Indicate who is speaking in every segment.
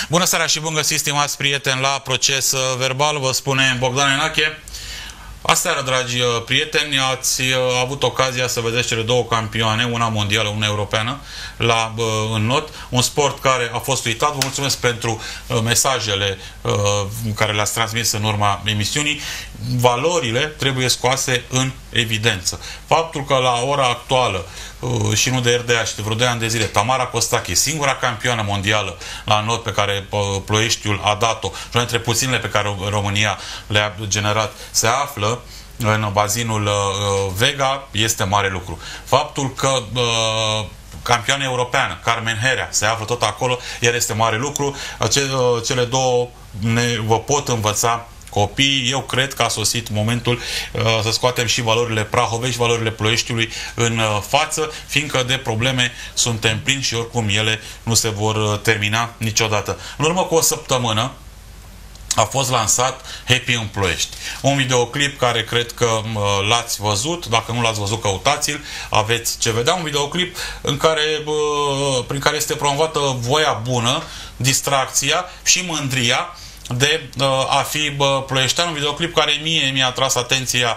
Speaker 1: Bună seara și bun găsit, stimați prieteni, la Proces Verbal, vă spune Bogdan Enache. Aseară, dragi prieteni, ați avut ocazia să vedeți cele două campioane, una mondială, una europeană, în not. Un sport care a fost uitat. Vă mulțumesc pentru mesajele care le-ați transmis în urma emisiunii. Valorile trebuie scoase în evidență. Faptul că la ora actuală și nu de ieri de azi, de vreo 2 ani de zile, Tamara Costache, singura campioană mondială la not pe care Ploieștiul a dat-o, una dintre puținele pe care România le-a generat, se află în bazinul Vega, este mare lucru. Faptul că campioana europeană, Carmen Herea, se află tot acolo, iar este mare lucru. Cele două vă pot învăța copiii. Eu cred că a sosit momentul să scoatem și valorile Prahovei și valorile Ploieștiului în față, fiindcă de probleme suntem plini și oricum ele nu se vor termina niciodată. În urmă cu o săptămână a fost lansat Happy în Ploiești. Un videoclip care cred că l-ați văzut. Dacă nu l-ați văzut, căutați-l. Aveți ce vedea. Un videoclip prin care este promovată voia bună, distracția și mândria de a fi ploieștean. Un videoclip care mie mi-a atras atenția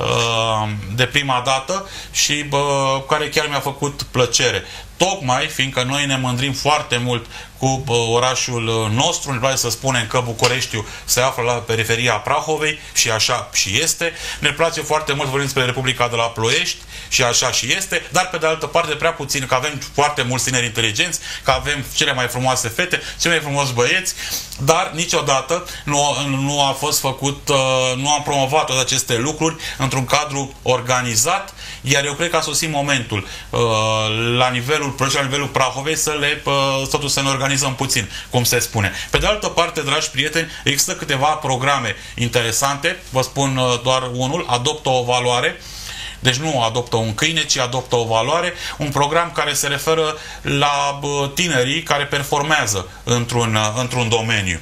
Speaker 1: de prima dată și care chiar mi-a făcut plăcere. Tocmai fiindcă noi ne mândrim foarte mult cu orașul nostru, ne place să spunem că Bucureștiul se află la periferia Prahovei și așa și este. Ne place foarte mult vorbim despre Republica de la Ploiești și așa și este, dar pe de altă parte prea puțin, că avem foarte mulți tineri inteligenți, că avem cele mai frumoase fete, cei mai frumoși băieți, dar niciodată nu a fost făcut, nu am promovat toate aceste lucruri într-un cadru organizat, iar eu cred că a sosit momentul la nivelul Ploiești, la nivelul Prahovei totuși să ne organizăm puțin, cum se spune. Pe de altă parte, dragi prieteni, există câteva programe interesante, vă spun doar unul, Adoptă o valoare. Deci nu adoptă un câine, ci adoptă o valoare, un program care se referă la tinerii care performează într-un domeniu.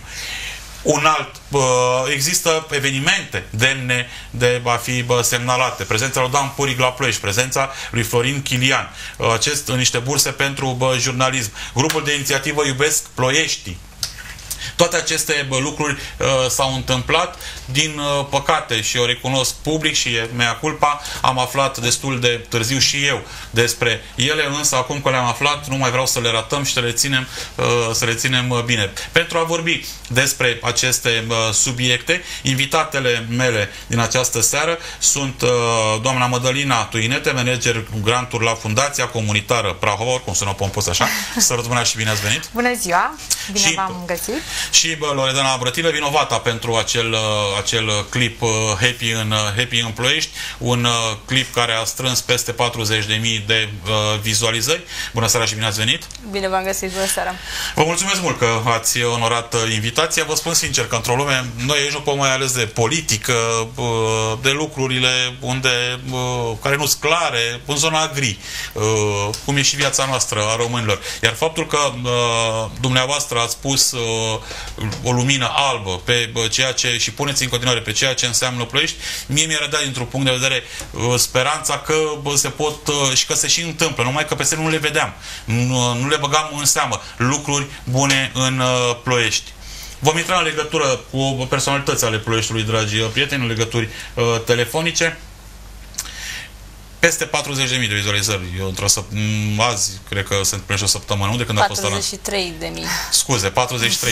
Speaker 1: Există evenimente demne de a fi semnalate. Prezența lui Dan Puric la Ploiești, prezența lui Florin Chilian, niște burse pentru jurnalism, grupul de inițiativă Iubesc Ploieștii. Toate aceste lucruri s-au întâmplat, din păcate, și o recunosc public și e mea culpa, am aflat destul de târziu și eu despre ele, însă acum că le-am aflat, nu mai vreau să le ratăm și să le ținem bine. Pentru a vorbi despre aceste subiecte, invitatele mele din această seară sunt doamna Mădălina Tuinete, manager granturi la Fundația Comunitară Prahova, oricum sună pompos așa, să răzbunea și bine ați venit!
Speaker 2: Bună ziua! Bine v-am găsit!
Speaker 1: Și Loredana Brătilă, vinovata pentru acel clip Happy în Ploiești, un clip care a strâns peste 40.000 de vizualizări. Bună seara și bine ați venit!
Speaker 2: Bine v-am găsit, bună seara! Vă
Speaker 1: mulțumesc mult că ați onorat invitația. Vă spun sincer că într-o lume, noi aici nu pot mai ales de politică, de lucrurile care nu sunt clare, în zona gri, cum e și viața noastră a românilor. Iar faptul că dumneavoastră ați pus o lumină albă pe ceea ce, și puneți în continuare pe ceea ce înseamnă Ploiești, mie mi-a rădat dintr-un punct de vedere speranța că se pot și că se și întâmplă, numai că pe semnul nu le vedeam, nu le băgam în seamă lucruri bune în Ploiești. Vom intra în legătură cu personalități ale Ploieștiului, dragi prieteni, în legături telefonice. Peste 40.000 de vizualizări. Azi, cred că sunt până și o săptămână. Unde când a fost
Speaker 2: 43.000.
Speaker 1: Scuze, 43.000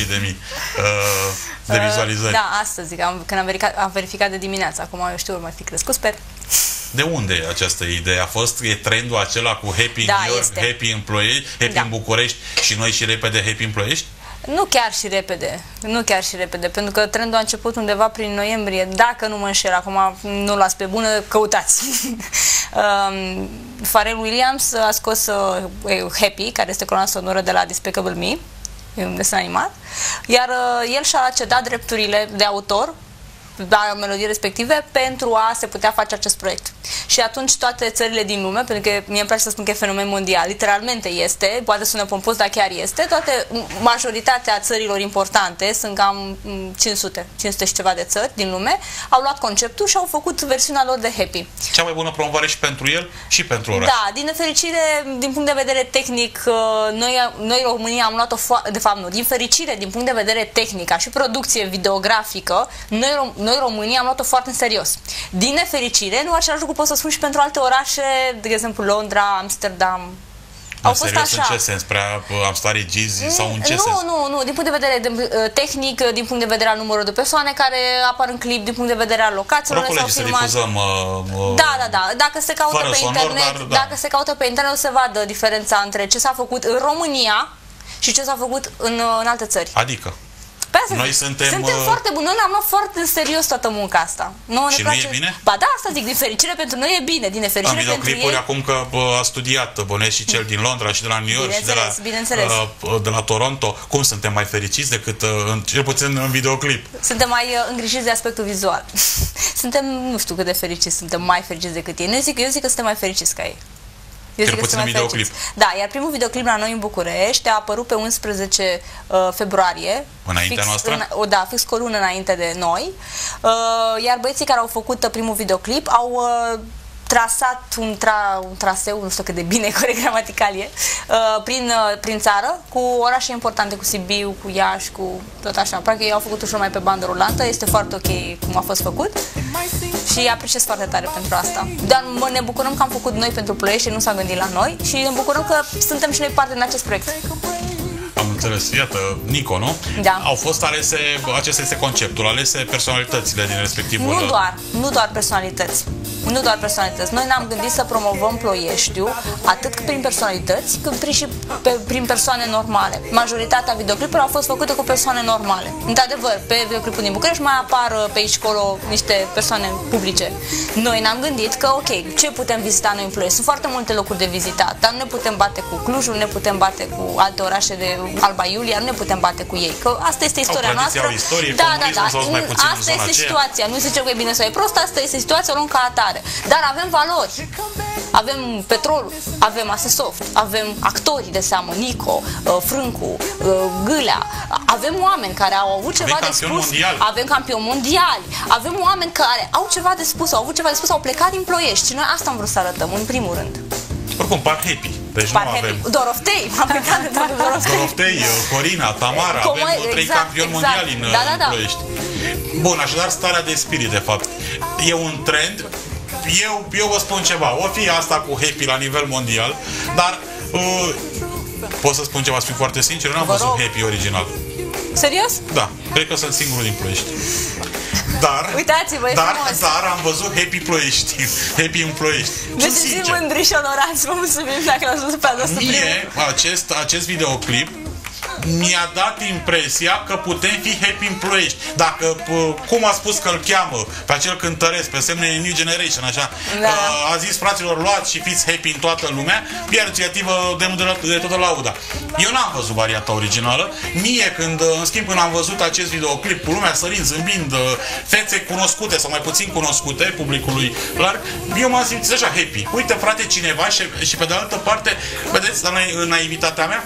Speaker 1: de vizualizări.
Speaker 2: Da, astăzi, când am verificat de dimineață. Acum eu știu, mai fi crescut, sper.
Speaker 1: De unde e această idee? E trendul acela cu Happy în New York, Happy în Ploiești, Happy în București și noi și repede Happy în Ploiești?
Speaker 2: Nu chiar și repede, pentru că trendul a început undeva prin noiembrie, dacă nu mă înșel, acum nu las pe bună, căutați. Pharrell Williams a scos Happy, care este coloana sonoră de la Despicable Me, e un desen animat, iar el și-a cedat drepturile de autor la melodii respective pentru a se putea face acest proiect. Și atunci toate țările din lume, pentru că mie îmi place să spun că e fenomen mondial, literalmente este, poate sună pompos, dar chiar este, majoritatea țărilor importante, sunt cam 500 și ceva de țări din lume, au luat conceptul și au făcut versiunea lor de Happy.
Speaker 1: Cea mai bună promovare și pentru el și pentru oraș.
Speaker 2: Da, din nefericire, din punct de vedere tehnic, noi România am luat-o, de fapt nu, din fericire, din punct de vedere tehnic, ca și producție videografică, noi România am luat-o foarte în serios. Din nefericire, nu același lucru pot să spun și pentru alte orașe, de exemplu Londra, Amsterdam.
Speaker 1: Au fost serios așa. În ce sens? Am stat regizi sau în ce sens?
Speaker 2: Nu, din punct de vedere tehnic, din punct de vedere al numărului de persoane care apar în clip, din punct de vedere al locațiilor
Speaker 1: s-au filmat. Să difuzăm,
Speaker 2: da. Dacă se caută pe internet, dacă se caută pe internet, o să vadă diferența între ce s-a făcut în România și ce s-a făcut în alte țări.
Speaker 1: Adică? Noi suntem
Speaker 2: foarte buni. Noi ne-am luat foarte în serios toată munca asta.
Speaker 1: Și nu e bine?
Speaker 2: Ba da, asta zic, din fericire pentru noi e bine, din nefericire pentru ei.
Speaker 1: În videoclipuri, acum că a studiat, bănuiesc și cel din Londra și de la New York și de la Toronto, cum suntem mai fericiți decât, cel puțin în videoclip?
Speaker 2: Suntem mai îngrijiți de aspectul vizual. Suntem, nu știu cât de fericiți, suntem mai fericiți decât ei. Eu zic că suntem mai fericiți ca ei.
Speaker 1: Cel puțin în videoclip.
Speaker 2: Da, iar primul videoclip la noi în București a apărut pe 11 februarie.
Speaker 1: Înaintea noastră?
Speaker 2: Da, fix cu o lună înainte de noi. Iar băieții care au făcut primul videoclip au trasat un traseu, nu știu cât de bine gramatical e, prin țară, cu orașe importante, cu Sibiu, cu Iași, cu tot așa. Practic ei au făcut ușor mai pe bandă rulantă, este foarte ok cum a fost făcut și apreciez foarte tare pentru asta. Dar ne bucurăm că am făcut noi pentru Ploiești, nu s-a gândit la noi și ne bucurăm că suntem și noi parte din acest proiect.
Speaker 1: Am înțeles. Iată, Nico, nu?
Speaker 2: Da.
Speaker 1: Au fost alese, acesta este conceptul, alese personalitățile din respectivul...
Speaker 2: Nu doar personalități. Nu doar personalități. Noi ne-am gândit să promovăm Ploieștiul atât prin personalități, cât și prin persoane normale. Majoritatea videoclipurilor au fost făcute cu persoane normale. Într-adevăr, pe videoclipul din București mai apar pe aici colo niște persoane publice. Noi ne-am gândit că, ok, ce putem vizita noi în Ploiești? Sunt foarte multe locuri de vizitat, dar nu ne putem bate cu Clujul, nu ne putem bate cu alte orașe de Alba Iulia, nu ne putem bate cu ei. Că asta este istoria noastră.
Speaker 1: Au istorie,
Speaker 2: da.
Speaker 1: Asta
Speaker 2: este situația. Nu zice că e bine sau e prost, asta este situația, o luăm ca atare. Dar avem valori. Avem Petrolul, avem Asesoft, avem actori de seamă, Nico, Frâncu, Gâlea. Avem oameni care au avut ceva de spus. Avem campioni mondiali. Avem oameni care au ceva de spus, au avut ceva de spus, au plecat din Ploiești. Și noi asta am vrut să arătăm, în primul rând.
Speaker 1: Oricum, par happy. Deci nu avem...
Speaker 2: Doroftei, am plecat de
Speaker 1: Doroftei, Corina, Tamara, avem 3 campioni mondiali în Ploiești. Bun, așadar starea de spirit, de fapt. E un trend. Eu vă spun ceva, o fi asta cu Happy la nivel mondial, dar pot să spun ceva, să fiu foarte sincer, eu n-am văzut Happy original.
Speaker 2: Serios?
Speaker 1: Da, cred că sunt singurul din Ploiești.
Speaker 2: Uitați-vă,
Speaker 1: dar am văzut Happy Ploiești. Happy în Ploiești.
Speaker 2: Ne simțim mândri și onorați, vă mulțumim dacă l-ați văzut pe al nostru primul.
Speaker 1: Mie, acest videoclip mi-a dat impresia că putem fi happy în Ploiești. Dacă, cum a spus că îl cheamă pe acel cântăresc, pe semne New Generation, așa, a zis fraților, luați și fiți happy în toată lumea, iar inițiativă de toată lauda. Eu n-am văzut varianta originală. Mie, în schimb, când am văzut acest videoclip cu lumea sărind, zâmbind, fețe cunoscute sau mai puțin cunoscute publicului larg, eu m-am simțit așa happy. Uite, frate, cineva și pe de altă parte, vedeți, în naivitatea mea,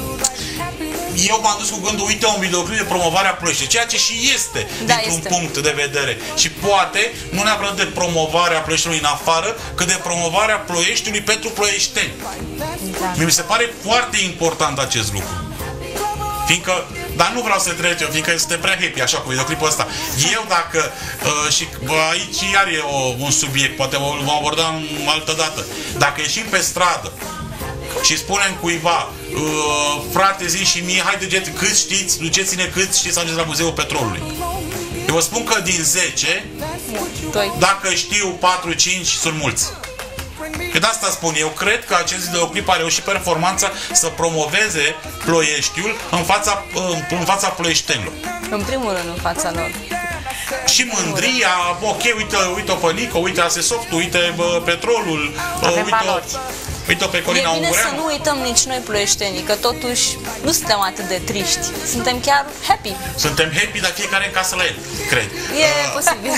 Speaker 1: eu m-am dus cu gândul, uite, un videoclip de promovare a Ploieștiului, ceea ce și este, dintr-un punct de vedere. Și poate, nu neapărat de promovarea Ploieștiului în afară, cât de promovarea Ploieștiului pentru ploieșteni. Mi se pare foarte important acest lucru. Fiindcă, dar nu vreau să trec eu, fiindcă este prea happy așa cu videoclipul ăsta. Eu dacă, și aici iar e un subiect, poate vom aborda în altă dată. Dacă ieșim pe stradă și spunem cuiva, frate, zi și mie, haide, cât știți, duceți-ne cât știți să ajungeți la Muzeul Petrolului. Eu vă spun că din 10, dacă știu 4-5, sunt mulți. Că de asta spun, eu cred că acest videoclip a reușit performanța să promoveze Ploieștiul în fața ploieștenilor.
Speaker 2: În primul rând, în fața lor.
Speaker 1: Și mândria, ok, uite-o pe Nico, uite Asesoft, uite Petrolul,
Speaker 2: avem valori.
Speaker 1: Uite-o pe Corina
Speaker 2: E bine
Speaker 1: Ungureanu.
Speaker 2: să nu uităm nici noi ploieștenii, că totuși nu suntem atât de triști. Suntem chiar happy.
Speaker 1: Suntem happy, dar fiecare în casă la el, cred.
Speaker 2: E posibil.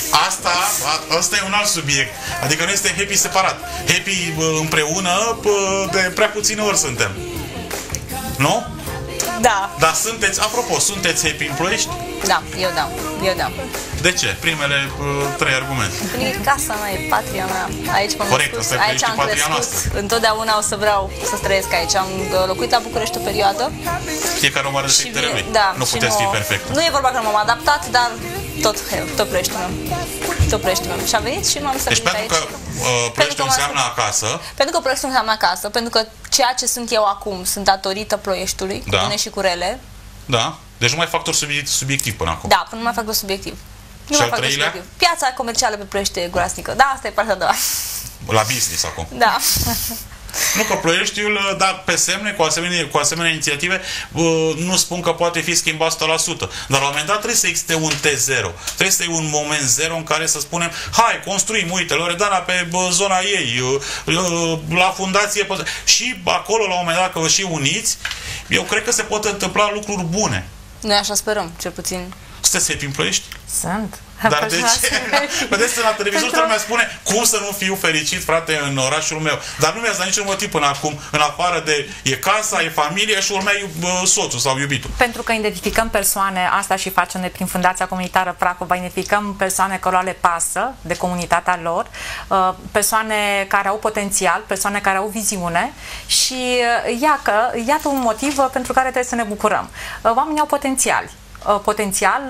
Speaker 1: Asta e un alt subiect. Adică nu este happy separat. Happy împreună, de prea puține ori suntem. Nu?
Speaker 2: Da.
Speaker 1: Dar sunteți, apropo, sunteți happy în Ploiești?
Speaker 2: Da, eu da.
Speaker 1: De ce? Primele 3 argumente.
Speaker 2: E casa mea, e patria mea. Aici m-am
Speaker 1: Corect,
Speaker 2: născut,
Speaker 1: asta e
Speaker 2: aici am
Speaker 1: patria
Speaker 2: crescut.
Speaker 1: noastră.
Speaker 2: Întotdeauna o să vreau să trăiesc aici. Am locuit la București o perioadă.
Speaker 1: Fiecare om are defectele lui.
Speaker 2: Da,
Speaker 1: Nu
Speaker 2: și
Speaker 1: puteți fi perfect.
Speaker 2: Nu e vorba că m-am adaptat, dar tot Ploieștiul meu. Tot Ploieștiul meu. Și am venit și m-am stabilit
Speaker 1: Deci
Speaker 2: aici.
Speaker 1: pentru că Ploieștiul înseamnă acasă.
Speaker 2: Pentru că Ploieștiul înseamnă acasă, pentru că ceea ce sunt eu acum sunt datorită Ploieștiului,
Speaker 1: Da.
Speaker 2: cu bune și cu rele.
Speaker 1: Da. Deci nu mai factor subiectiv până acum.
Speaker 2: Da, până nu mai fac doar subiectiv. Nu
Speaker 1: Și
Speaker 2: mai
Speaker 1: al
Speaker 2: fac doar
Speaker 1: treilea?
Speaker 2: subiectiv. Piața comercială pe Ploiești e groasnică. Da, asta e partea a doua.
Speaker 1: La business acum.
Speaker 2: Da.
Speaker 1: Nu că Ploieștiul, dar pe semne, cu asemenea inițiative, nu spun că poate fi schimbat 100%. Dar la un moment dat trebuie să existe un T0. Trebuie să fie un moment zero în care să spunem, hai, construim, uite, Loredana pe zona ei, la fundație, și acolo, la un moment dat, că vă și uniți, eu cred că se pot întâmpla lucruri bune.
Speaker 2: Noi așa sperăm, cel puțin.
Speaker 1: Sunteți happy în Ploiești?
Speaker 3: Sunt.
Speaker 1: Dar de ce? Vedeți, la televizor toată lumea spune cum să nu fiu fericit, frate, în orașul meu. Dar nu mi-ați dat niciun motiv până acum, în afară de e casa, e familia și urmea soțul sau iubitul.
Speaker 3: Pentru că identificăm persoane, asta și facem noi prin Fundația Comunitară Prahova, identificăm persoane cărora le pasă de comunitatea lor, persoane care au potențial, persoane care au viziune și iată un motiv pentru care trebuie să ne bucurăm. Oamenii au potențial,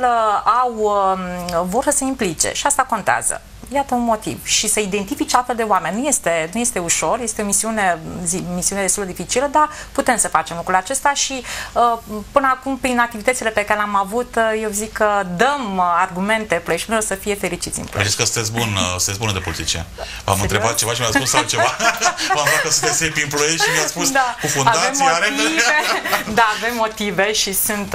Speaker 3: vor să se implice și asta contează. Iată un motiv. Și să identifici altfel de oameni nu este ușor, este o misiune destul de dificilă, dar putem să facem lucrul acesta și până acum, prin activitățile pe care le-am avut, eu zic că dăm argumente ploieștenilor să fie fericiți în Ploiești.
Speaker 1: Știți că sunteți bună de politician. V-am întrebat ceva și mi-a spus altceva. V-am dat că sunteți happy în Ploiești și mi-a spus cu fundații.
Speaker 3: Da, avem motive și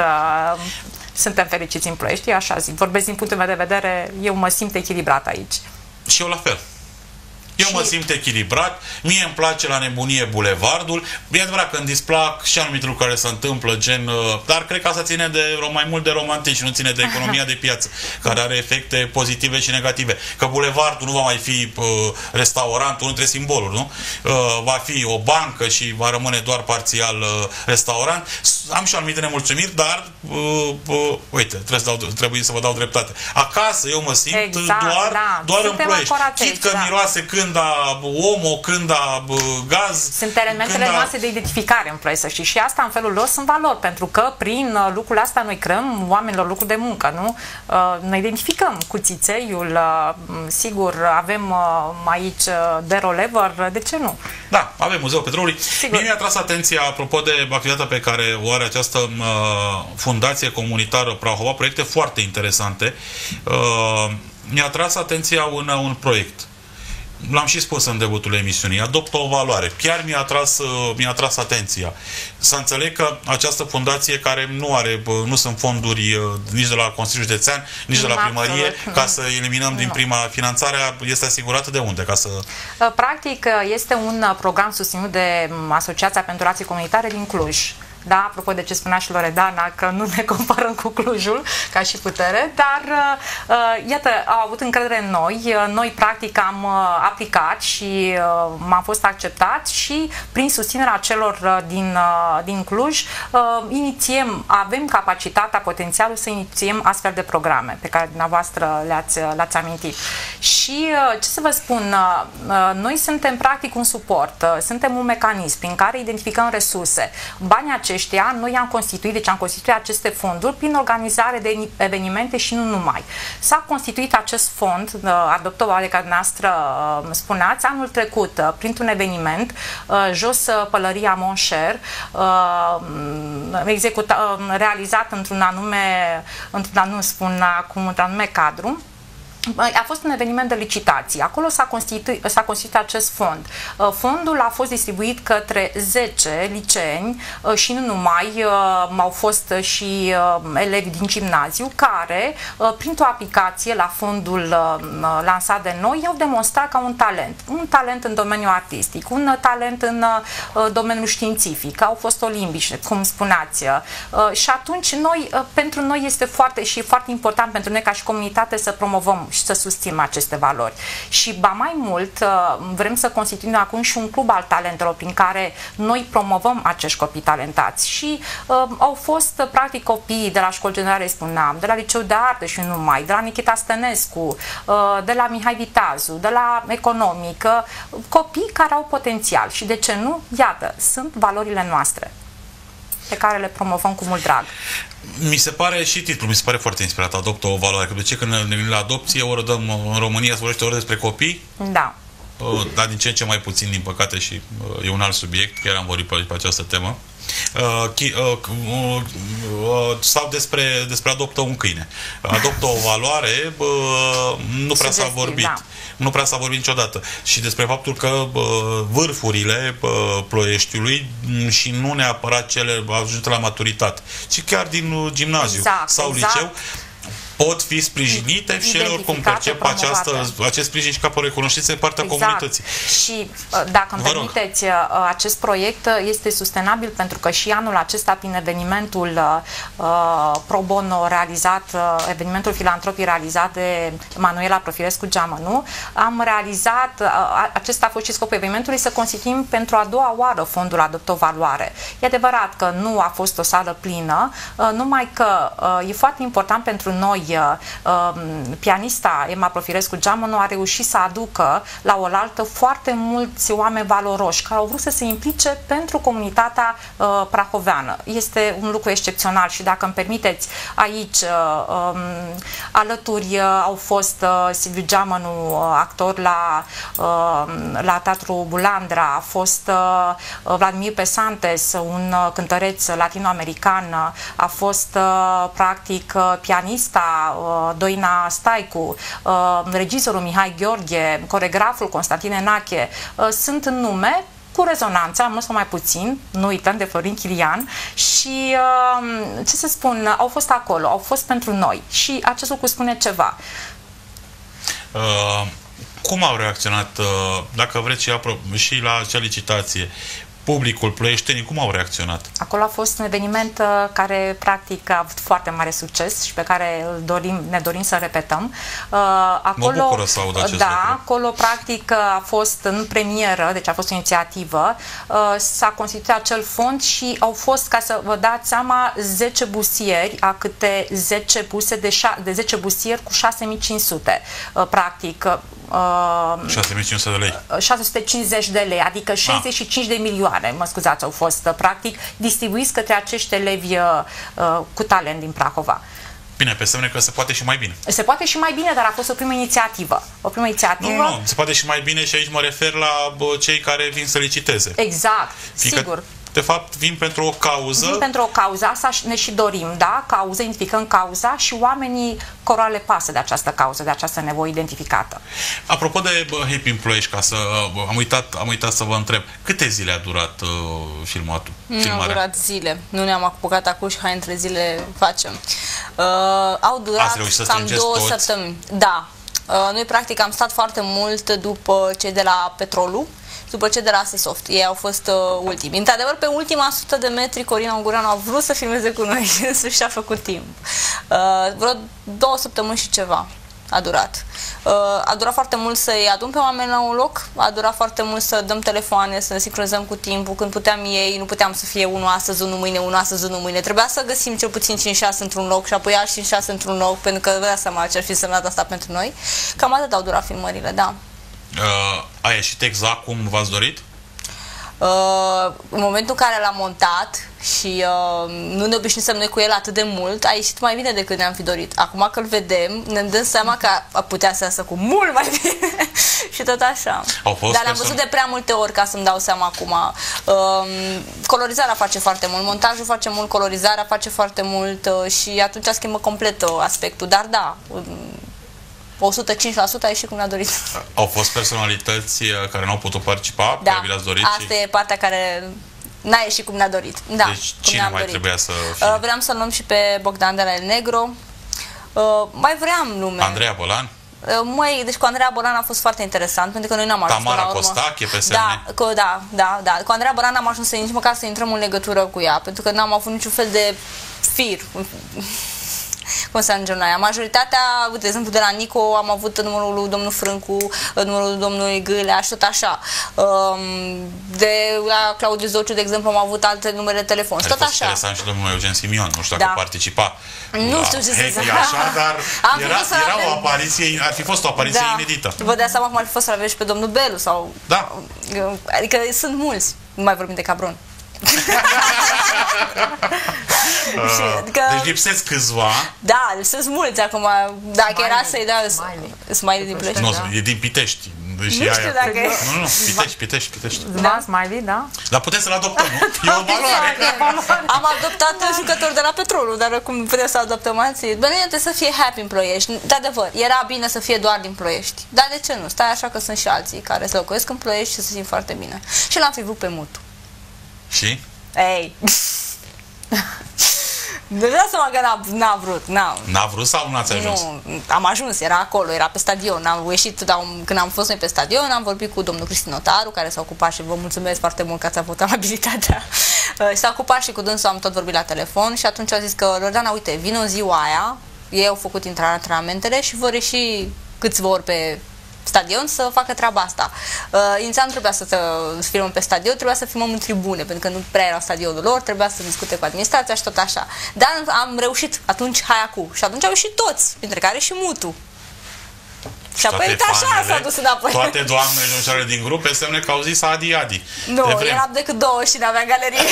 Speaker 3: suntem fericiți în Ploiești, eu așa zic. Vorbesc din punctul meu de vedere, eu mă simt echilibrat aici.
Speaker 1: Și eu la fel. Eu mă simt echilibrat, mie îmi place la nebunie bulevardul, e adevărat că îmi displac și anumite lucruri care se întâmplă, gen, dar cred că asta ține mai mult de romantism și nu ține de economia de piață, care are efecte pozitive și negative. Că bulevardul nu va mai fi restaurantul între simboluri, nu? Va fi o bancă și va rămâne doar parțial restaurant. Am și anumite nemulțumiri, dar uite, trebuie să vă dau dreptate. Acasă eu mă simt doar în Ploiești. Chit că miroase când omo, când gaz.
Speaker 3: Sunt elementele noastre de identificare în Ploiești, să știi, și asta în felul lor sunt valori, pentru că prin lucrul asta noi creăm oamenilor lucruri de muncă, nu? Noi identificăm cu țițeiul, sigur, avem aici Derolever, de ce nu?
Speaker 1: Da, avem Muzeul Petrolului. Mie mi-a tras atenția, apropo de activitatea pe care o are această fundație comunitară Prahova, proiecte foarte interesante. Mi-a tras atenția un proiect. L-am și spus în debutul emisiunii, adoptă o valoare. Chiar mi-a tras atenția. Să înțeleg că această fundație care nu sunt fonduri nici de la Consiliul Județean, nici de la primărie, ca să eliminăm din prima finanțarea, este asigurată de unde?
Speaker 3: Practic, este un program susținut de Asociația pentru Relații Comunitare din Cluj. Da, apropo de ce spunea și Loredana, că nu ne comparăm cu Clujul ca și putere, dar iată, au avut încredere în noi. Noi, practic, am aplicat și m-am fost acceptat și prin susținerea celor din Cluj avem capacitatea, potențialul să inițiem astfel de programe pe care dumneavoastră le-ați amintit. Și ce să vă spun, noi suntem practic un suport, suntem un mecanism prin care identificăm resurse. Banii aceștia noi am constituit aceste fonduri prin organizare de evenimente și nu numai. S-a constituit acest fond, adoptovat de dumneavoastră spuneați, anul trecut, printr-un eveniment, jos Pălăria Monșer, realizat într-un anume cadru, A fost un eveniment de licitație. Acolo s-a constituit acest fond. Fondul a fost distribuit către 10 liceeni și nu numai, au fost și elevi din gimnaziu care, printr-o aplicație la fondul lansat de noi, au demonstrat ca un talent. Un talent în domeniul artistic, un talent în domeniul științific, au fost olimpici, cum spuneați. Și atunci pentru noi este foarte important pentru noi ca și comunitate să promovăm și să susținem aceste valori. Și ba mai mult, vrem să constituim acum și un club al talentelor prin care noi promovăm acești copii talentați. Și au fost practic copii de la școli generale, spuneam, de la Liceul de Arte și nu numai, de la Nichita Stănescu, de la Mihai Viteazu, de la Economic, copii care au potențial și de ce nu, iată, sunt valorile noastre pe care le promovăm cu mult drag.
Speaker 1: Mi se pare și titlul, mi se pare foarte inspirat, adoptă o valoare, că de ce când ne gândim la adopție, ori dăm în România se vorbește ori despre copii,
Speaker 3: da.
Speaker 1: Dar din ce în ce mai puțin, din păcate, și e un alt subiect, chiar am vorbit pe această temă. Sau despre adoptă un câine. Adoptă o valoare, nu prea s-a vorbit. Da. Nu prea s-a vorbit niciodată. Și despre faptul că vârfurile Ploieștiului și nu neapărat cele ajunte la maturitate, ci chiar din gimnaziu sau liceu, pot fi sprijinite și ele oricum percep acest sprijin și ca pe recunoștință în partea comunității.
Speaker 3: Și dacă îmi permiteți, acest proiect este sustenabil pentru că și anul acesta, prin evenimentul pro bono realizat, evenimentul filantropic realizat de Manuela Profirescu Geamănu, am realizat, acesta a fost și scopul evenimentului, să constituim pentru a doua oară fondul Adoptă o Valoare. E adevărat că nu a fost o sală plină, numai că e foarte important pentru noi. Pianista Emma Profirescu Geamănu a reușit să aducă la oaltă foarte mulți oameni valoroși care au vrut să se implice pentru comunitatea prahoveană. Este un lucru excepțional și dacă îmi permiteți, aici alături au fost Silviu Geamănu, actor la Teatru Bulandra, a fost Vladimir Pesantes, un cântăreț latino-american, a fost practic pianista Doina Staicu, regizorul Mihai Gheorghe, coregraful Constantin Enache, sunt nume cu rezonanță, mult sau mai puțin, nu uităm de Florin Chirian și, ce să spun, au fost acolo, au fost pentru noi și acest lucru spune ceva.
Speaker 1: Cum au reacționat, dacă vreți, și la acea licitație, publicul, ploieștenii, cum au reacționat?
Speaker 3: Acolo a fost un eveniment care practic a avut foarte mare succes și pe care ne dorim să repetăm.
Speaker 1: Mă bucură să aud acest lucru.
Speaker 3: Acolo practic a fost în premieră, deci a fost o inițiativă, s-a constituit acel fond și au fost, ca să vă dați seama, 10 busieri, a câte 10 buse de 10 busieri cu 6500, practic.
Speaker 1: 6500 de lei.
Speaker 3: 650 de lei, adică 65 de milioane, mă scuzați, au fost practic distribuiți către acești elevi cu talent din Prahova.
Speaker 1: Bine, pe semne că se poate și mai bine.
Speaker 3: Se poate și mai bine, dar a fost o primă inițiativă.
Speaker 1: Nu, se poate și mai bine și aici mă refer la cei care vin să liciteze.
Speaker 3: Exact, sigur.
Speaker 1: De fapt, vin pentru o cauză.
Speaker 3: Vin pentru o cauză, asta ne și dorim, da? Cauză, identificăm cauza și oamenii cărora le pasă de această cauză, de această nevoie identificată.
Speaker 1: Apropo de Happy în Ploiești, am uitat să vă întreb, câte zile a durat filmarea?
Speaker 2: Nu au durat zile. Nu ne-am apucat acum și hai între zile facem. Au durat cam 2 săptămâni. Da. Noi practic am stat foarte mult după cei de la Petrolul, după ce de la Asesoft. Ei au fost ultimi. Într-adevăr, pe ultima 100 de metri, Corina Ungureanu a vrut să filmeze cu noi și însuși a făcut timp. Vreo 2 săptămâni și ceva a durat. A durat foarte mult să-i adun pe oameni la un loc, a durat foarte mult să dăm telefoane, să ne sincronizăm cu timpul. Când puteam ei, nu puteam să fie unul astăzi, unul mâine, unul astăzi, unul mâine. Trebuia să găsim cel puțin 5-6 într-un loc și apoi alți 5-6 într-un loc, pentru că vă dați seama ce ar fi semnat asta pentru noi. Cam atât au durat filmările, da.
Speaker 1: A ieșit exact cum v-ați dorit?
Speaker 2: În momentul în care l-am montat și nu ne obișnuisem noi cu el atât de mult, a ieșit mai bine decât ne-am fi dorit. Acum că îl vedem, ne dăm seama că a putea să iasă cu mult mai bine și tot așa. Dar l-am văzut de prea multe ori ca să-mi dau seama acum. Colorizarea face foarte mult, montajul face mult, colorizarea face foarte mult și atunci schimbă complet aspectul. Dar da, 105% a ieșit cum ne-a dorit.
Speaker 1: Au fost personalități care nu au putut participa, pe
Speaker 2: Da,
Speaker 1: care vi le-ați dorit?
Speaker 2: asta e partea care n-a ieșit cum ne-a dorit. Da,
Speaker 1: Deci cine mai trebuia să fie?
Speaker 2: Vreau să-l luăm și pe Bogdan de la El Negro. Mai vreau nume.
Speaker 1: Andreea Bălan?
Speaker 2: Deci cu Andreea Bălan a fost foarte interesant, pentru că noi n-am ajuns
Speaker 1: Tamara
Speaker 2: la urmă.
Speaker 1: Costache, pe semne?
Speaker 2: Da. Cu Andreea Bălan n-am ajuns nici măcar să intrăm în legătură cu ea, pentru că n-am avut niciun fel de fir. Cum să ajungem la ea. Majoritatea, de exemplu, de la Nico am avut numărul lui domnul Frâncu, numărul lui domnului Gâlea și tot așa. De la Claudiu Zociu, de exemplu, am avut alte numere de telefon și tot așa.
Speaker 1: Interesant și domnul Eugen Simion, nu știu dacă participa.
Speaker 2: Nu știu ce să zic.
Speaker 1: Așa, dar era o apariție, ar fi fost o apariție inedită.
Speaker 2: Vă dați seama cum ar fi fost să aveți și pe domnul Belu sau...
Speaker 1: Da.
Speaker 2: Adică sunt mulți, nu mai vorbim de Cabron.
Speaker 1: Deci lipsesc câțiva.
Speaker 2: Da, lipsesc mulți acum. Dacă era să-i dau Smiley din Ploiești.
Speaker 1: Nu, e din Pitești.
Speaker 2: Nu știu dacă e.
Speaker 1: Nu, Pitești.
Speaker 3: Da, Smiley, da.
Speaker 1: Dar puteți să-l adoptăm, nu? E o valoare.
Speaker 2: Am adoptat jucători de la Petrolul, dar cum putem să adoptăm alții? Bă, noi trebuie să fie happy în Ploiești. De adevăr, era bine să fie doar din Ploiești. Dar de ce nu? Stai așa că sunt și alții care se locuiesc în Ploiești și se simt foarte bine. Și l-am fi vrut pe Mutu.
Speaker 1: Și?
Speaker 2: Ei. De dați seama că n-a vrut.
Speaker 1: N-a vrut sau nu ați ajuns?
Speaker 2: Nu, am ajuns, era acolo, era pe stadion. Am ieșit, când am fost noi pe stadion, am vorbit cu domnul Cristin Notaru, care s-a ocupat și vă mulțumesc foarte mult că ați avut amabilitatea. S-a ocupat și cu dânsul, am tot vorbit la telefon și atunci a zis că, Loredana, uite, vin în ziua aia, ei au făcut antrenamentele și vor ieși câțiva ori pe stadion să facă treaba asta. Inițial nu trebuia să filmăm pe stadion, trebuia să filmăm în tribune, pentru că nu prea era stadionul lor, trebuia să discute cu administrația și tot așa. Dar am reușit atunci, hai acum. Și atunci au ieșit toți, printre care și Mutu. Și apoi așa s-a dus înapoi.
Speaker 1: Toate doamnele domnișoare din grup, pe semne că au zis Adi.
Speaker 2: Nu, eram decât două și n-aveam galerie.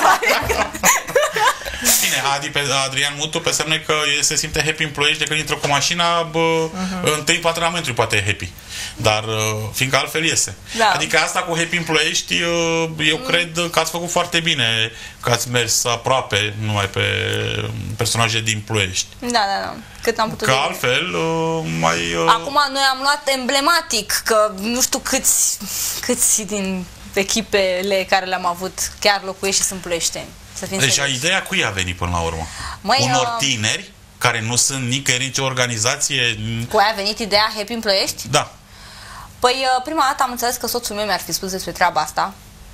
Speaker 1: Bine, Adrian Mutu, pe semne că se simte happy în Ploiești de când intră cu mașina, în timpul antrenamentului poate e happy. Dar fiindcă altfel iese.
Speaker 2: Da.
Speaker 1: Adică asta cu happy în Ploiești, eu cred că ați făcut foarte bine, că ați mers aproape numai pe personaje din Ploiești.
Speaker 2: Da. Cât am putut.
Speaker 1: Că altfel mai...
Speaker 2: Acum noi am luat emblematic, că nu știu câți din echipele care le-am avut chiar locuiesc și sunt ploieșteni.
Speaker 1: Deci ideea cui a venit până la urmă? Unor tineri care nu sunt nicăieri nicio organizație.
Speaker 2: Cui a venit ideea Happy în Ploiești?
Speaker 1: Da.
Speaker 2: Păi prima dată am înțeles că soțul meu mi-ar fi spus despre treaba asta.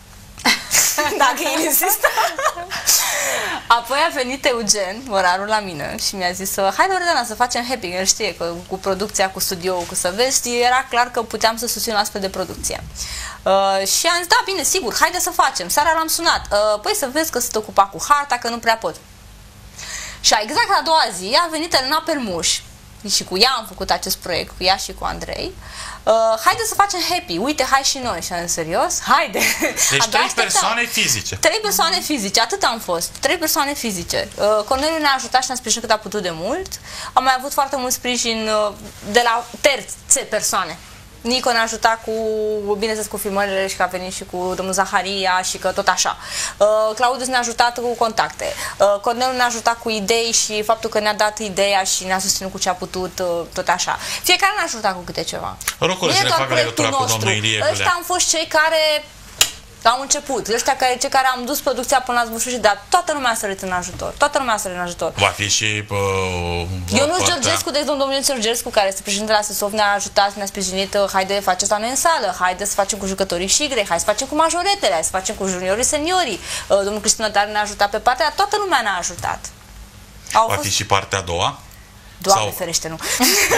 Speaker 2: Dacă el insistă. Apoi a venit Eugen, orarul la mine, și mi-a zis: hai, Loredana, să facem Happy. El știe că cu producția, cu studioul, cu să vezi, era clar că puteam să susținem astfel de producție. Și am zis: da, bine, sigur, haide să facem. Seara l-am sunat. Păi să vezi că sunt ocupat cu harta, că nu prea pot. Și exact la a doua zi a venit Elena Permuș și cu ea am făcut acest proiect, cu ea și cu Andrei. Haide să facem Happy, uite, hai și noi. Și am zis: serios? Haide!
Speaker 1: Deci 3 persoane fizice.
Speaker 2: 3 persoane fizice, atât am fost. 3 persoane fizice. Corneliu ne-a ajutat și ne-a sprijinit cât a putut de mult. Am mai avut foarte mult sprijin de la terțe persoane. Nico ne-a ajutat cu, bineînțeles, cu filmările și că a venit și cu domnul Zaharia și că tot așa. Claudius ne-a ajutat cu contacte. Corneliu ne-a ajutat cu idei și faptul că ne-a dat ideea și ne-a susținut cu ce a putut, tot așa. Fiecare ne-a ajutat cu câte ceva.
Speaker 1: Rocul să ne facă legătura cu domnul Ilie Gâlea.
Speaker 2: Ăștia am fost cei care au început. Ăștia cei care am dus producția până la sfârșit, dar toată lumea a sărit în ajutor. Toată lumea a sărit în ajutor.
Speaker 1: Va fi și
Speaker 2: Ionuț Georgescu, de exemplu, domnul Georgescu, care este președinte la Sesov, ne-a ajutat, ne-a sprijinit: haide, faceți la noi în sală, haide să facem cu jucătorii și grei, hai să facem cu majoretele, hai să facem cu juniorii, seniorii. Domnul Cristin Notaru ne-a ajutat pe partea, toată lumea ne-a ajutat.
Speaker 1: Va fi și partea a doua?
Speaker 2: Doamne ferește, nu.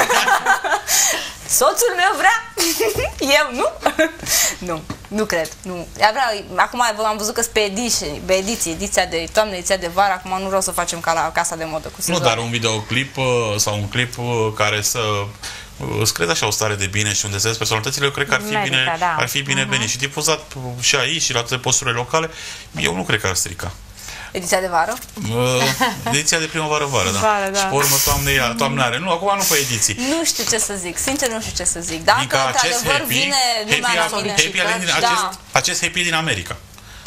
Speaker 2: Soțul meu vrea, eu nu. Nu cred. Nu. Acum am văzut că sunt pe ediția de toamnă, ediția de vară, acum nu vreau să facem ca la Casa de Modă cu sezoane.
Speaker 1: Nu, dar un videoclip sau un clip care să îți crezi așa o stare de bine și unde se vezi personalitățile, eu cred că ar fi bine venit și difuzat și aici și la toate posturile locale. Eu nu cred că ar strica.
Speaker 2: Ediția de vară?
Speaker 1: Ediția de primăvară-vară, da. Și pe urmă toamne are. Nu, acum nu pe ediții.
Speaker 2: Nu știu ce să zic, sincer nu știu ce să zic. Dacă într-adevăr vine lumea la mine.
Speaker 1: Acest Happy din America.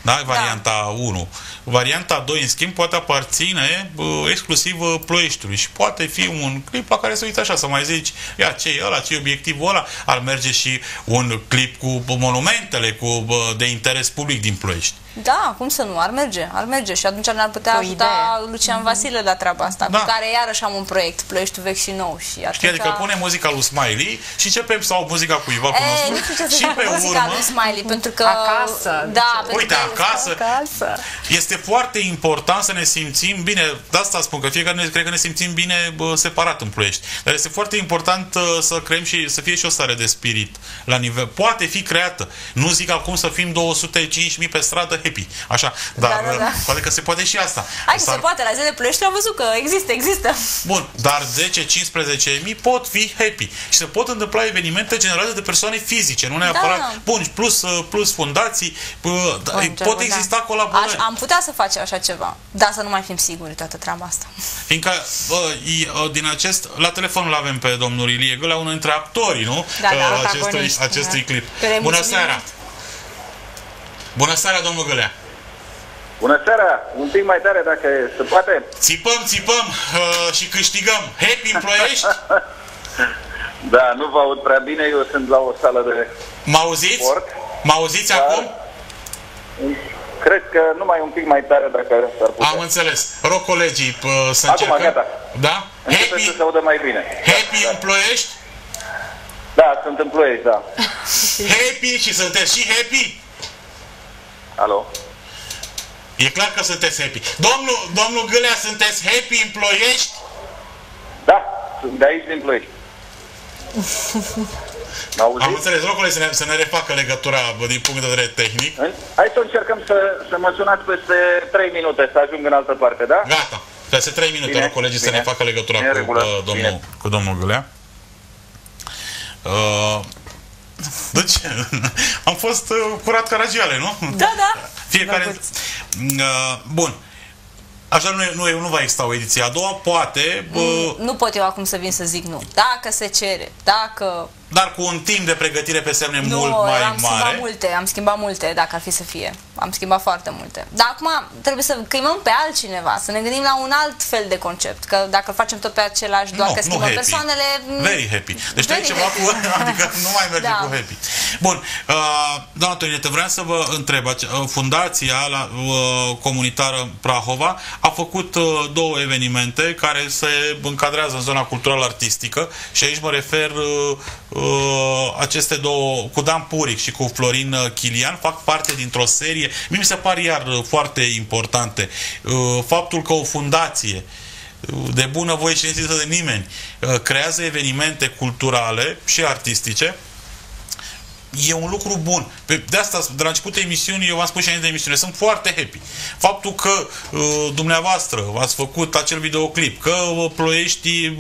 Speaker 1: Da? Varianta 1. Varianta 2, în schimb, poate aparține exclusiv Ploieștiului și poate fi un clip la care să uiți așa, să mai zici, ia, ce-i ăla, ce-i obiectivul ăla, ar merge și un clip cu monumentele de interes public din Ploiești.
Speaker 2: Da, cum să nu, ar merge și atunci ne-ar putea ajuta Lucian Vasile la treaba asta, cu care iarăși am un proiect, Ploieștiul vechi și nou. Și
Speaker 1: știi, adică pune muzica lui Smiley și începem sau muzica cuiva cunoscut și pe
Speaker 2: muzica lui Smiley, pentru că...
Speaker 3: Acasă.
Speaker 2: Da,
Speaker 1: uite, acasă. Este foarte important să ne simțim bine, de asta spun că fiecare cred că ne simțim bine separat în Ploiești, dar este foarte important să creăm și să fie și o stare de spirit la nivel, poate fi creată, nu zic acum să fim 205.000 pe stradă happy, așa, dar poate că se poate și asta.
Speaker 2: Hai că se poate, la zilele Ploiești am văzut că există.
Speaker 1: Bun, dar 10-15.000 pot fi happy și se pot întâmpla evenimente generate de persoane fizice, nu neapărat, bun, plus fundații, pot exista colaborări.
Speaker 2: Am putea să facem așa ceva, dar să nu mai fim siguri toată treaba asta.
Speaker 1: Fiindcă la telefon îl avem pe domnul Ilie Gâlea, unul dintre actorii, nu? Acestui clip. Bună seara! Bună seara, domnul Gâlea!
Speaker 4: Bună seara! Un pic mai tare, dacă se poate.
Speaker 1: Țipăm și câștigăm. Happy în Ploiești?
Speaker 4: Da, nu vă aud prea bine, eu sunt la o sală de sport.
Speaker 1: Mă auziți acum?
Speaker 4: Cred că numai un pic mai tare, dacă s-ar putea.
Speaker 1: Am înțeles. Rog colegii să încercăm.
Speaker 4: Acum, gata.
Speaker 1: Da?
Speaker 4: Happy să se audă mai bine.
Speaker 1: Happy în Ploiești?
Speaker 4: Da, sunt în Ploiești, da.
Speaker 1: Happy și sunteți și happy?
Speaker 4: Alo?
Speaker 1: E clar că sunteți happy. Domnul Gâlea, sunteți happy în Ploiești?
Speaker 4: Da, sunt de aici din Ploiești.
Speaker 1: Am înțeles, rog să ne refacă legătura din punct de vedere tehnic.
Speaker 4: Hai să încercăm să mă sunați peste 3 minute, să ajung în altă parte, da?
Speaker 1: Gata, peste 3 minute, rog colegii să ne facă legătura cu domnul Gâlea. Deci, am fost curat Caragiale, nu?
Speaker 2: Da.
Speaker 1: Fiecare... Bun. Așa nu va exista o ediție a doua, poate...
Speaker 2: Nu pot eu acum să vin să zic nu. Dacă se cere, dacă...
Speaker 1: Dar cu un timp de pregătire pe semne mult mai mare.
Speaker 2: Am schimbat multe, dacă ar fi să fie. Am schimbat foarte multe. Dar acum trebuie să chemăm pe altcineva, să ne gândim la un alt fel de concept. Că dacă facem tot pe același, doar că schimbăm persoanele...
Speaker 1: Very happy. Deci trebuie ceva cu... Adică nu mai merge cu happy. Bun. Doamna Toniete, vreau să vă întreb. Fundația comunitară Prahova a făcut 2 evenimente care se încadrează în zona cultural-artistică și aici mă refer aceste 2, cu Dan Puric și cu Florin Chilian, fac parte dintr-o serie, mi se par iar foarte importante. Faptul că o fundație de bunăvoie și nezinsă de nimeni creează evenimente culturale și artistice e un lucru bun. De asta, de la începutul emisiunii, eu v-am spus și înainte de emisiune, sunt foarte happy. Faptul că dumneavoastră ați făcut acel videoclip, că Ploieștiul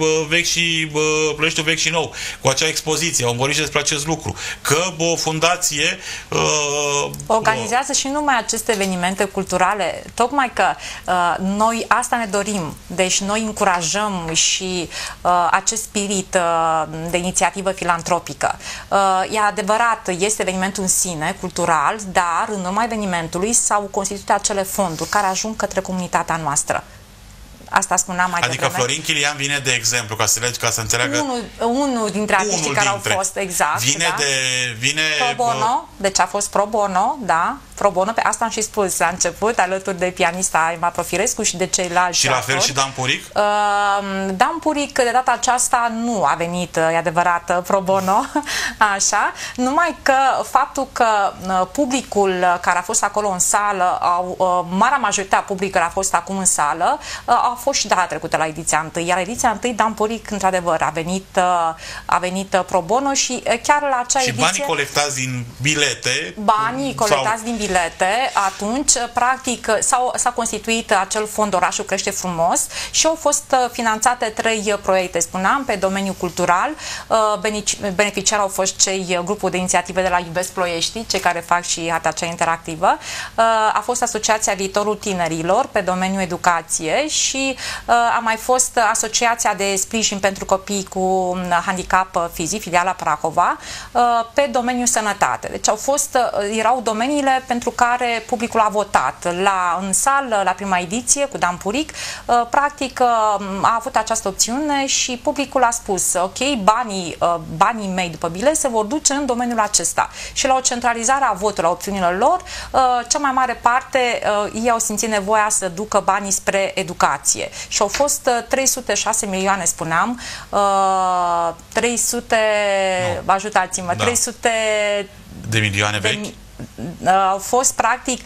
Speaker 1: vechi și nou, cu acea expoziție, am vorbit despre acest lucru, că o fundație
Speaker 3: organizează și numai aceste evenimente culturale, tocmai că noi asta ne dorim. Deci noi încurajăm și acest spirit de inițiativă filantropică. E adevărat, este evenimentul în sine, cultural, dar în urma evenimentului s-au constituit acele fonduri care ajung către comunitatea noastră. Asta spuneam mai devreme.
Speaker 1: Adică Florin Chilian vine de exemplu, ca să înțeleagă...
Speaker 3: Unul dintre artiștii care au fost, exact.
Speaker 1: Vine
Speaker 3: pro bono, deci a fost pro bono, da, pro bono, pe asta am și spus la început, alături de pianista Emma Profirescu și de ceilalți.
Speaker 1: Și la fel și Dan Puric?
Speaker 3: Dan Puric de data aceasta nu a venit, e adevărat, pro bono, așa, numai că faptul că publicul care a fost acolo în sală, marea majoritate a publicului care a fost acum în sală, a fost și data trecută la ediția 1, iar ediția 1, Dan Puric, într-adevăr, a venit pro bono și chiar la acea ediție...
Speaker 1: Și banii colectați din bilete...
Speaker 3: Banii colectați din bilete, atunci, practic, s-a constituit acel fond Orașul Crește Frumos și au fost finanțate 3 proiecte, spuneam, pe domeniul cultural. Beneficiari au fost cei grupul de inițiative de la Iubesc Ploiești, cei care fac și harta cea interactivă. A fost Asociația Viitorul Tinerilor pe domeniul educație și și a mai fost Asociația de Sprijin pentru Copii cu Handicap Fizic, filiala Prahova, pe domeniul sănătate. Deci erau domeniile pentru care publicul a votat. În sală, la prima ediție, cu Dan Puric, practic a avut această opțiune și publicul a spus, ok, banii mei după bilet se vor duce în domeniul acesta. Și la o centralizare a votului, a opțiunilor lor, cea mai mare parte ei au simțit nevoia să ducă banii spre educație. Și au fost 306 milioane, spuneam, 300, ajutați-mă, da. 300
Speaker 1: de milioane vechi.
Speaker 3: Au fost practic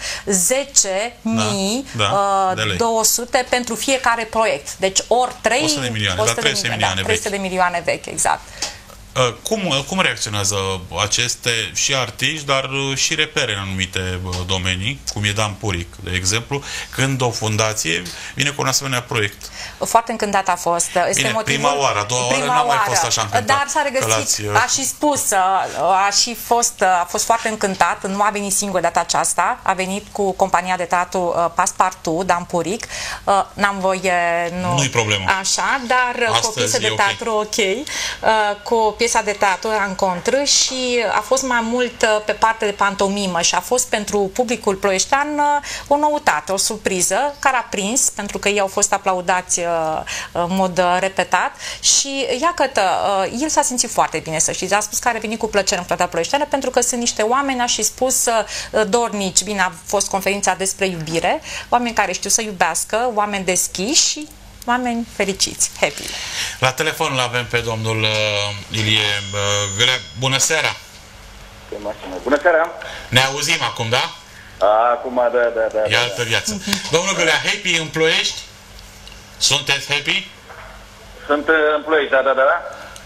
Speaker 3: 10.200 pentru fiecare proiect. Deci ori 3,
Speaker 1: 100 de milioane,
Speaker 3: 300 de milioane vechi, exact.
Speaker 1: Cum reacționează aceste și artiști, dar și repere în anumite domenii, cum e Dan Puric, de exemplu, când o fundație vine cu un asemenea proiect?
Speaker 3: Foarte încântat a fost. Este
Speaker 1: bine,
Speaker 3: motivul,
Speaker 1: prima oară, a doua oară n-a mai fost așa încântat.
Speaker 3: Dar s-a regăsit, a și spus, a fost foarte încântat, nu a venit singur data aceasta, a venit cu compania de teatru Passepartout, Dan Puric, n-am voie,
Speaker 1: nu-i problemă.
Speaker 3: Așa, dar
Speaker 1: astăzi
Speaker 3: cu o piesă de teatru, cu piesa de teatru Rencontre și a fost mai mult pe partea de pantomimă și a fost pentru publicul ploieștean o noutate, o surpriză care a prins, pentru că ei au fost aplaudați în mod repetat și iată, el s-a simțit foarte bine, să știți, a spus că a revenit cu plăcere în Plata Ploieșteană pentru că sunt niște oameni, a și spus, dornici, bine, a fost conferința despre iubire, oameni care știu să iubească, oameni deschiși și oameni fericiți, happy.
Speaker 1: La telefon îl avem pe domnul Ilie Gâlea. Bună seara!
Speaker 4: Bună seara!
Speaker 1: Ne auzim acum, da?
Speaker 4: Acum, da.
Speaker 1: E altă viață. Domnul Gâlea, happy în Ploiești? Sunteți happy?
Speaker 4: Sunt în Ploiești, da.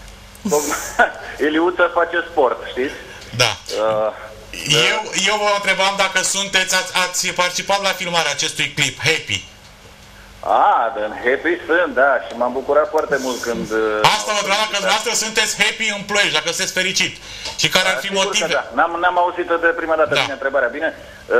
Speaker 4: Iliuță face sport, știți?
Speaker 1: Da. Eu vă întrebam dacă ați participat la filmarea acestui clip, Happy.
Speaker 4: În happy sunt, da, și m-am bucurat foarte mult când...
Speaker 1: Asta vă întrebam, dacă dumneavoastră sunteți happy în Ploiești, dacă sunteți fericit. Și care ar fi motive?
Speaker 4: Da. N-am auzit de prima dată bine întrebarea. Bine,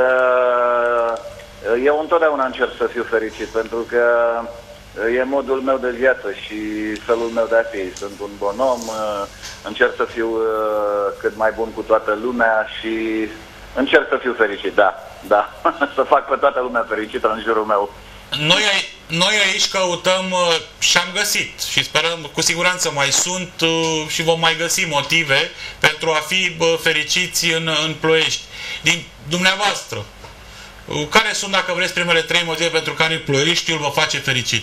Speaker 4: eu întotdeauna încerc să fiu fericit, pentru că e modul meu de viață și felul meu de a fi. Sunt un bon om, încerc să fiu cât mai bun cu toată lumea și încerc să fiu fericit, da. Să fac pe toată lumea fericită în jurul meu.
Speaker 1: Noi aici căutăm și am găsit și sperăm, cu siguranță mai sunt și vom mai găsi motive pentru a fi fericiți în Ploiești. Din dumneavoastră, care sunt, dacă vreți, primele 3 motive pentru care Ploieștiul vă face fericit?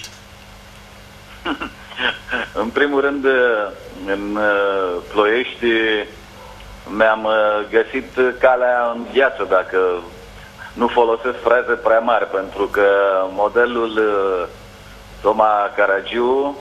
Speaker 4: În primul rând, în Ploiești mi-am găsit calea în viață, dacă nu folosesc fraze prea mari, pentru că modelul Toma Caragiu,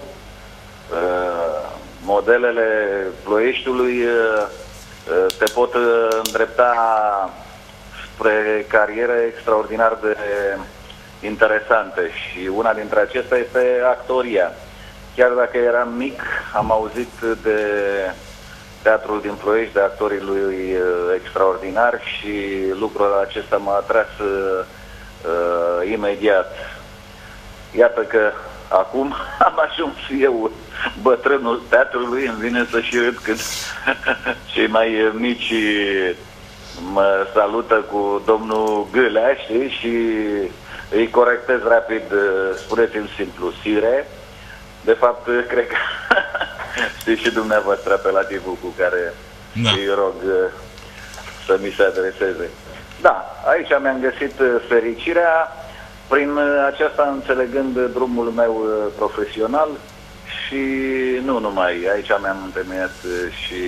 Speaker 4: modelele Ploieștiului te pot îndrepta spre cariere extraordinar de interesante și una dintre acestea este actoria. Chiar dacă eram mic, am auzit de teatrul din Ploiești, de actorii lui extraordinar și lucrul acesta m-a atras imediat. Iată că acum am ajuns eu bătrânul teatrului, îmi vine să și râd când cei mai mici mă salută cu domnul Gâlea, știi, și îi corectez rapid, spuneți-mi simplu, Sire. De fapt, cred că știți și dumneavoastră apelativul cu care îi rog să mi se adreseze. Da, aici mi-am găsit fericirea, prin aceasta înțelegând drumul meu profesional și nu numai. Aici mi-am întemeiat și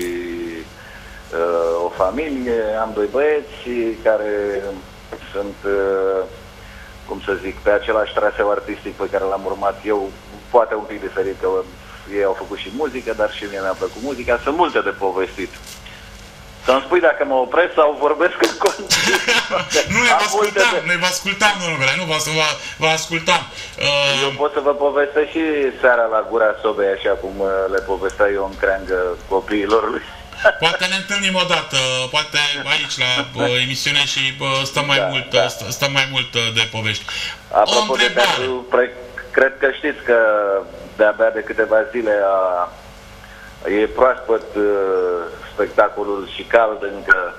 Speaker 4: o familie, am 2 băieți care sunt, cum să zic, pe același traseu artistic pe care l-am urmat eu, poate un pic diferit, că ei au făcut și muzică, dar și mie mi-a plăcut muzica. Sunt multe de povestit. Să-mi spui dacă mă opresc sau vorbesc în continuu.
Speaker 1: Noi vă ascultam, domnule, nu vă ascultam.
Speaker 4: Eu pot să vă povestesc și seara la Gura Sobei, așa cum le povestea eu în creangă copiilor lui.
Speaker 1: Poate ne întâlnim odată, poate aici la emisiune și stăm mai mult de povești.
Speaker 4: Apropo de teatru cred că știți că de-abia de câteva zile e proaspăt spectacolul și cald încă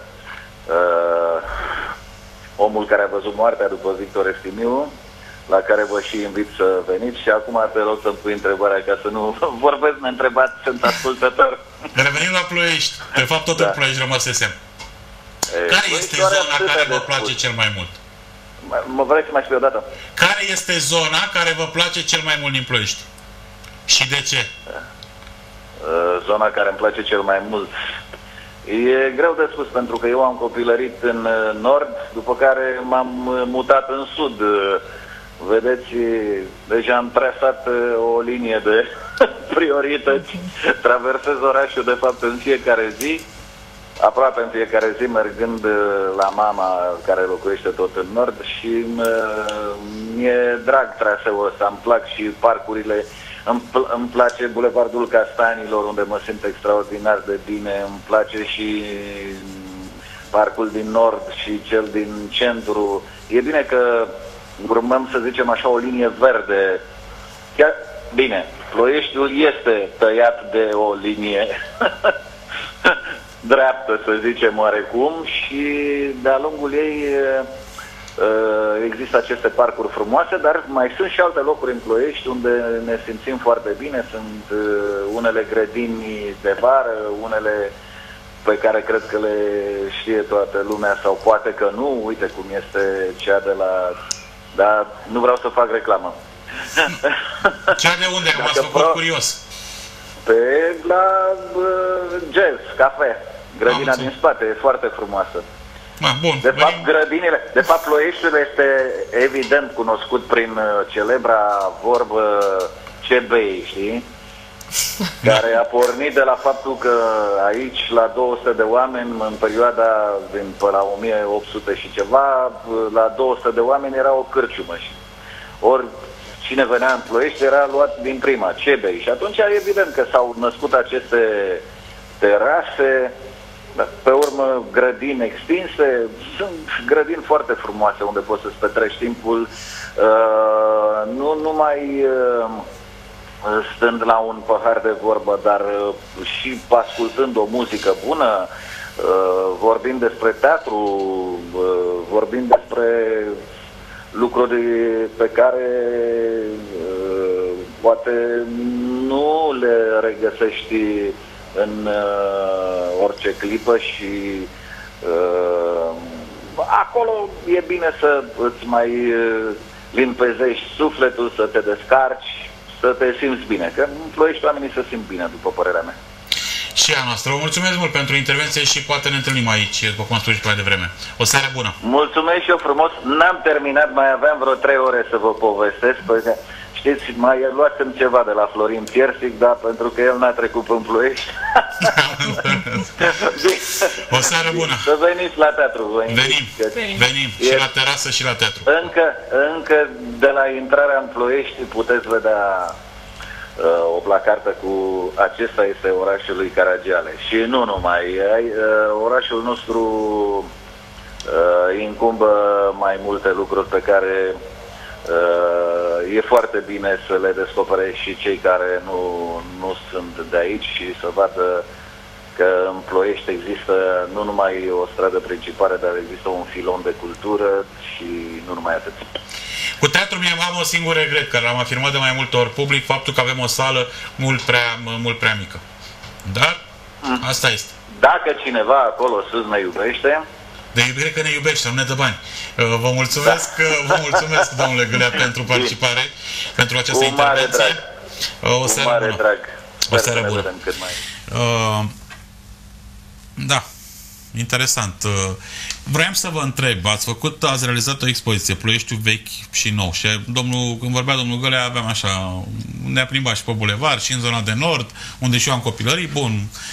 Speaker 4: Omul care a văzut moartea după Victor Eftimiu, la care vă și invit să veniți și acum te rog să-mi pui întrebarea ca să nu vorbesc neîntrebat, sunt ascultător.
Speaker 1: Revenim la Ploiești. De fapt tot în Ploiești rămăsesem. Care este zona care vă place cel mai mult?
Speaker 4: Mă vrei să mai spui o dată?
Speaker 1: Care este zona care vă place cel mai mult din Ploiești? Și de ce?
Speaker 4: Zona care îmi place cel mai mult. E greu de spus, pentru că eu am copilărit în nord, după care m-am mutat în sud. Vedeți, deja am trasat o linie de priorități. Traversez orașul, de fapt, în fiecare zi, aproape în fiecare zi, mergând la mama care locuiește tot în nord și mi-e drag traseul ăsta, îmi plac și parcurile. Îmi place Bulevardul Castanilor, unde mă simt extraordinar de bine. Îmi place și parcul din nord și cel din centru. E bine că urmăm, să zicem așa, o linie verde. Chiar, bine, Ploieștiul este tăiat de o linie dreaptă, să zicem oarecum, și de-a lungul ei există aceste parcuri frumoase, dar mai sunt și alte locuri în Ploiești unde ne simțim foarte bine. Sunt unele grădini de vară, unele pe care cred că le știe toată lumea sau poate că nu. Uite cum este cea de la... Dar nu vreau să fac reclamă.
Speaker 1: Cea de unde? Că m-ați făcut curios.
Speaker 4: La Jazz, cafe. Grădina din spate e foarte frumoasă.
Speaker 1: Bun,
Speaker 4: de fapt, Ploieștiul este evident cunoscut prin celebra vorbă ce bei, știi? Care a pornit de la faptul că aici, la 200 de oameni, în perioada din pe la 1800 și ceva, la 200 de oameni era o cârciumă. Ori cine venea în Ploiești era luat din prima, ce bei. Și atunci evident că s-au născut aceste terase. Pe urmă, grădini extinse. Sunt grădini foarte frumoase unde poți să-ți petreci timpul, nu numai stând la un pahar de vorbă, dar și ascultând o muzică bună, vorbind despre teatru, vorbind despre lucruri pe care poate nu le regăsești în orice clipă și acolo e bine să îți mai limpezești sufletul, să te descarci, să te simți bine, că în Ploiești oamenii se simt bine, după părerea mea.
Speaker 1: Și a noastră. Vă mulțumesc mult pentru intervenție și poate ne întâlnim aici, după cum am spus și mai devreme. O seară bună!
Speaker 4: Mulțumesc și eu frumos! N-am terminat, mai aveam vreo 3 ore să vă povestesc, pentru că știți, mai luați-mi ceva de la Florin Piersic, dar pentru că el n-a trecut în Ploiești.
Speaker 1: O seară bună!
Speaker 4: Să veniți la teatru.
Speaker 1: Venim. Și la terasă și la teatru.
Speaker 4: Încă de la intrarea în Ploiești puteți vedea o placartă cu acesta este orașul lui Caragiale. Și nu numai. Orașul nostru incumbă mai multe lucruri pe care e foarte bine să le descopere și cei care nu sunt de aici și să vadă că în Ploiești există nu numai o stradă principală, dar există un filon de cultură și nu numai atât.
Speaker 1: Cu teatru mie am o singur regret, că l-am afirmat de mai multe ori public, faptul că avem o sală mult prea mică. Dar asta este.
Speaker 4: Dacă cineva acolo sus ne iubește...
Speaker 1: De iubire că ne iubește, nu ne dă bani. Vă mulțumesc, domnule Gâlea, pentru participare, pentru această intervenție. O seară bună.
Speaker 4: Drag.
Speaker 1: O seară bună. Da, interesant. Vreau să vă întreb, ați realizat o expoziție, Ploieștiul vechi și nou, și când vorbea domnul Gălea, aveam așa, ne-a plimbat și pe bulevard, și în zona de nord, unde și eu am copilărit, bun.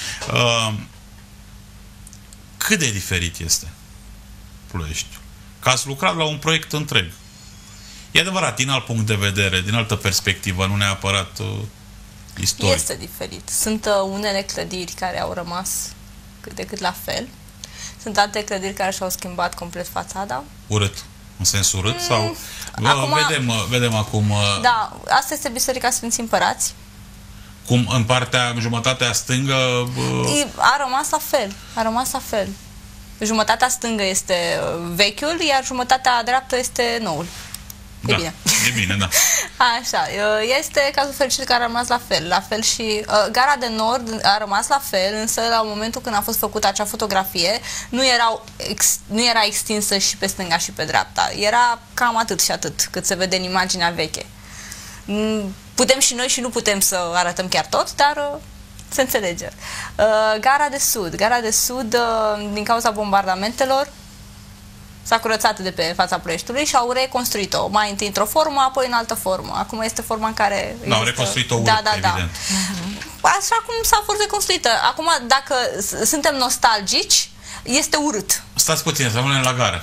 Speaker 1: Cât de diferit este Ploieștiul? Că ați lucrat la un proiect întreg. E adevărat, din alt punct de vedere, din altă perspectivă, nu neapărat istoric.
Speaker 2: Este diferit. Sunt unele clădiri care au rămas cât de cât la fel. Sunt alte clădiri care și-au schimbat complet fațada.
Speaker 1: Urât. În sens urât? Sau
Speaker 2: acum,
Speaker 1: vedem acum...
Speaker 2: Da, asta este Biserica Sfinții Împărați.
Speaker 1: Cum în partea, jumătatea stângă...
Speaker 2: A rămas la fel. A rămas la fel. Jumătatea stângă este vechiul, iar jumătatea dreaptă este noul. E bine.
Speaker 1: E bine, da.
Speaker 2: Așa, este cazul fericit care a rămas la fel. La fel și Gara de Nord a rămas la fel, însă la momentul când a fost făcută acea fotografie, nu era extinsă și pe stânga și pe dreapta. Era cam atât și atât, cât se vede în imaginea veche. Putem și noi și nu putem să arătăm chiar tot, dar se înțelege. Gara de Sud. Gara de Sud, din cauza bombardamentelor, s-a curățat de pe fața Ploieștiului și au reconstruit-o. Mai întâi într-o formă, apoi în altă formă. Acum este forma în care...
Speaker 1: Da, au reconstruit-o urât, evident.
Speaker 2: Așa cum s-a fost reconstruită. Acum, dacă suntem nostalgici, este urât.
Speaker 1: Stați puțin, să rămânem la gară.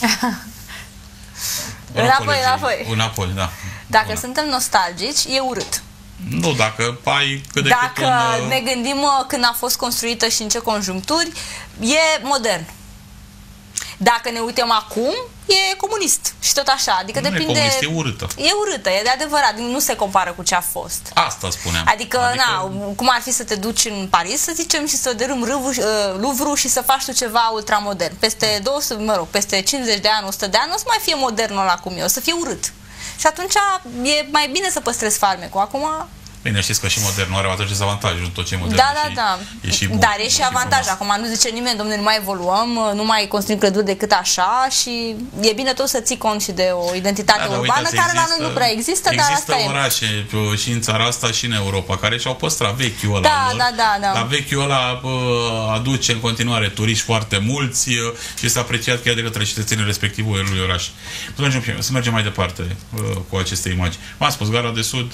Speaker 1: Înapoi, da.
Speaker 2: Dacă suntem nostalgici, e urât.
Speaker 1: Nu, dacă ai cât de cât
Speaker 2: ne gândim când a fost construită și în ce conjuncturi, e modern. Dacă ne uităm acum, e comunist și tot așa. Adică
Speaker 1: nu
Speaker 2: depinde...
Speaker 1: e comunist, e urâtă.
Speaker 2: E urâtă, e de adevărat. Nu se compară cu ce a fost.
Speaker 1: Asta spuneam.
Speaker 2: Adică, cum ar fi să te duci în Paris, să zicem, și să dărâmi Louvre și să faci tu ceva ultramodern. Peste 200, peste 50 de ani, 100 de ani, nu o să mai fie modern ăla cum e, o să fie urât. Și atunci e mai bine să păstrezi farmecul. Acum...
Speaker 1: Bine, știți că și modernul are avantaje și dezavantaje, nu tot ce e modern.
Speaker 2: Da.
Speaker 1: E și bun,
Speaker 2: dar e și avantaj. Acum nu zice nimeni, domnule, nu mai evoluăm, nu mai construim clăduri decât așa și e bine tot să ții cont și de o identitate urbană care la noi nu prea există, dar asta e.
Speaker 1: Există orașe și în țara asta și în Europa care și-au păstrat vechiul ăla lor. Da. Dar vechiul ăla aduce în continuare turiști foarte mulți și este apreciat chiar de către cetățenii respectivului oraș. Să mergem mai departe cu aceste imagini. V-am spus, Gara de Sud.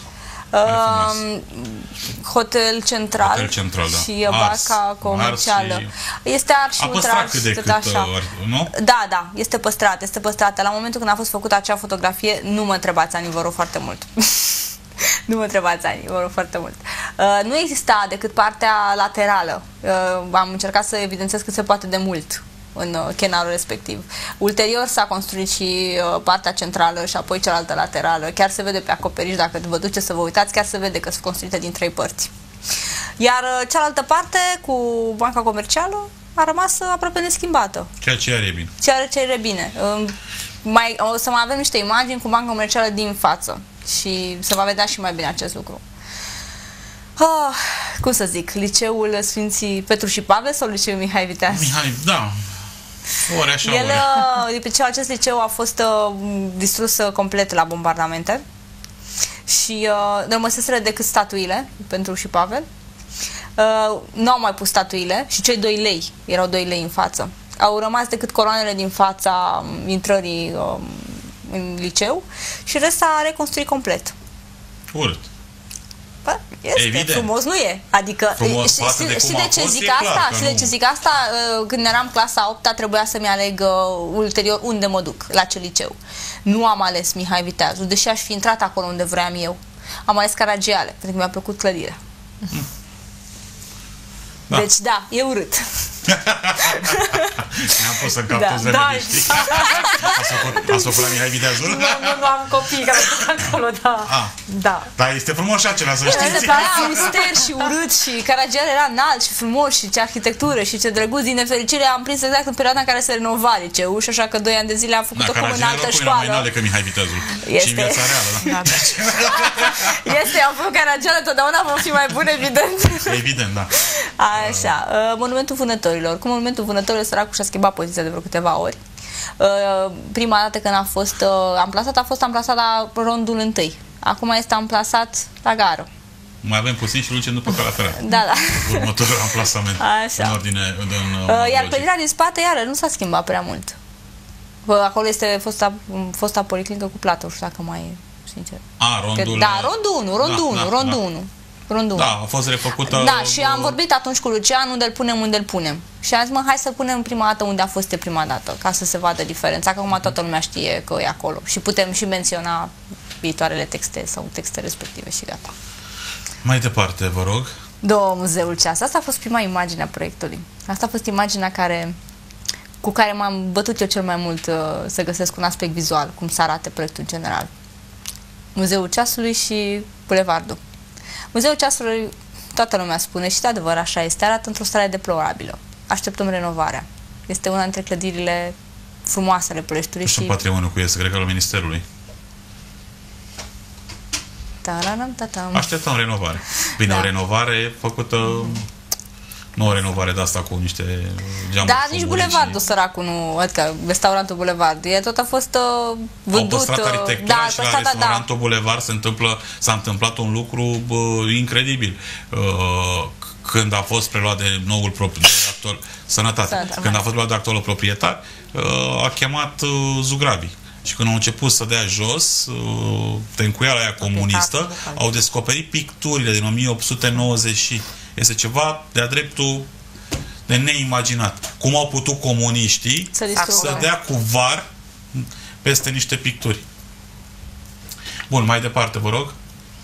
Speaker 2: Hotel Central,
Speaker 1: da.
Speaker 2: Și barca comercială. Este ars și
Speaker 1: păstrat cât de cât, nu?
Speaker 2: Da, este păstrată. La momentul când a fost făcută acea fotografie, nu mă întrebați, Ani, vă rog foarte mult. Nu mă întrebați, Ani, vă rog foarte mult. Nu exista decât partea laterală. Am încercat să evidențiez cât se poate de mult în chenarul respectiv. Ulterior s-a construit și partea centrală și apoi cealaltă laterală. Chiar se vede pe acoperiș, dacă vă duceți să vă uitați, chiar se vede că sunt construite din 3 părți. Iar cealaltă parte, cu banca comercială, a rămas aproape neschimbată.
Speaker 1: Ceea ce are bine.
Speaker 2: Ceea ce are bine. O să mai avem niște imagini cu banca comercială din față și se va vedea și mai bine acest lucru. Cum să zic, liceul Sfinții Petru și Pavel sau liceul Mihai Viteaz?
Speaker 1: Mihai, da. Ori așa,
Speaker 2: acest liceu a fost distrus complet la bombardamente și nu rămăseseră decât statuile Petru și Pavel. Nu au mai pus statuile și cei 2 lei, erau 2 lei în față. Au rămas decât coloanele din fața intrării în liceu și restul s-a reconstruit complet.
Speaker 1: Urât.
Speaker 2: Este evident. Frumos, nu e? Adică, știi de ce zic asta? Și de ce zic asta? Când eram clasa 8-a, trebuia să-mi aleg ulterior unde mă duc, la ce liceu. Nu am ales Mihai Viteazul, deși aș fi intrat acolo unde vreau eu. Am ales Caragiale, pentru că mi-a plăcut clădirea. Da. Deci, da, e urât.
Speaker 1: Ne-am pus în cap toți realiștii. Ați făcut la Mihai Viteazul?
Speaker 3: Nu am copii care sunt acolo, da.
Speaker 1: Dar este frumos și acela, să știți.
Speaker 2: Este auster și urât și Caragiale era înalt și frumos și ce arhitectură și ce drăguț. Din nefericire am prins exact în perioada în care se renova liceul și așa că 2 ani de zile am făcut-o cum în altă școală.
Speaker 1: Mai înalt decât Mihai Viteazul. Și în viața reală, da?
Speaker 2: Este, am făcut Caragiale, totdeauna vom fi mai bune, evident.
Speaker 1: Evident, da.
Speaker 2: Așa, Monumentul Vânătorilor. Cu Monumentul Vânătorilor, săracul și-a schimbat poziția de vreo câteva ori. Prima dată când a fost amplasat la rondul 1. Acum este amplasat la gară.
Speaker 1: Mai avem puțin și ducem după calea ferată.
Speaker 2: Da.
Speaker 1: Următorul amplasament.
Speaker 2: Așa.
Speaker 1: În ordine.
Speaker 2: Iar clădirea din spate, iară, nu s-a schimbat prea mult. Acolo este fosta policlinică cu plată, nu știu dacă mai e, sincer.
Speaker 1: Rondul...
Speaker 2: Da, rondul 1.
Speaker 1: Da, a fost refăcută.
Speaker 2: Da, și am vorbit atunci cu Lucian unde îl punem. Și am zis, hai să punem prima dată unde a fost prima dată, ca să se vadă diferența, că acum toată lumea știe că e acolo. Și putem și menționa viitoarele texte sau texte respective și gata.
Speaker 1: Mai departe, vă rog.
Speaker 2: Muzeul Ceas. Asta a fost prima imagine a proiectului. Asta a fost imaginea care cu care m-am bătut eu cel mai mult să găsesc un aspect vizual, cum să arate proiectul în general. Muzeul Ceasului și Bulevardul. Muzeul Ceasului, toată lumea spune, și de adevăr așa este, arată într-o stare deplorabilă. Așteptăm renovarea. Este una dintre clădirile frumoase ale Ploieștiului.
Speaker 1: Și patrimoniul cu este, cred că al Ministerului. Așteptăm renovare. Bine, o renovare făcută... Nu o renovare de asta cu niște geamuri.
Speaker 2: Da, nici Bulevardul, săracul, nu, adică restaurantul Bulevard. E tot a fost vândut.
Speaker 1: Au păstrat arhitectura și la restaurantul Bulevard s-a întâmplat un lucru incredibil. Când a fost preluat de noul proprietar, când a fost preluat de actualul proprietar, a chemat Zugrabii. Și când au început să dea jos tencuiala aia comunistă, au descoperit picturile din 1890 și este ceva de-a dreptul de neimaginat. Cum au putut comuniștii să dea cu var peste niște picturi. Bun, mai departe, vă rog.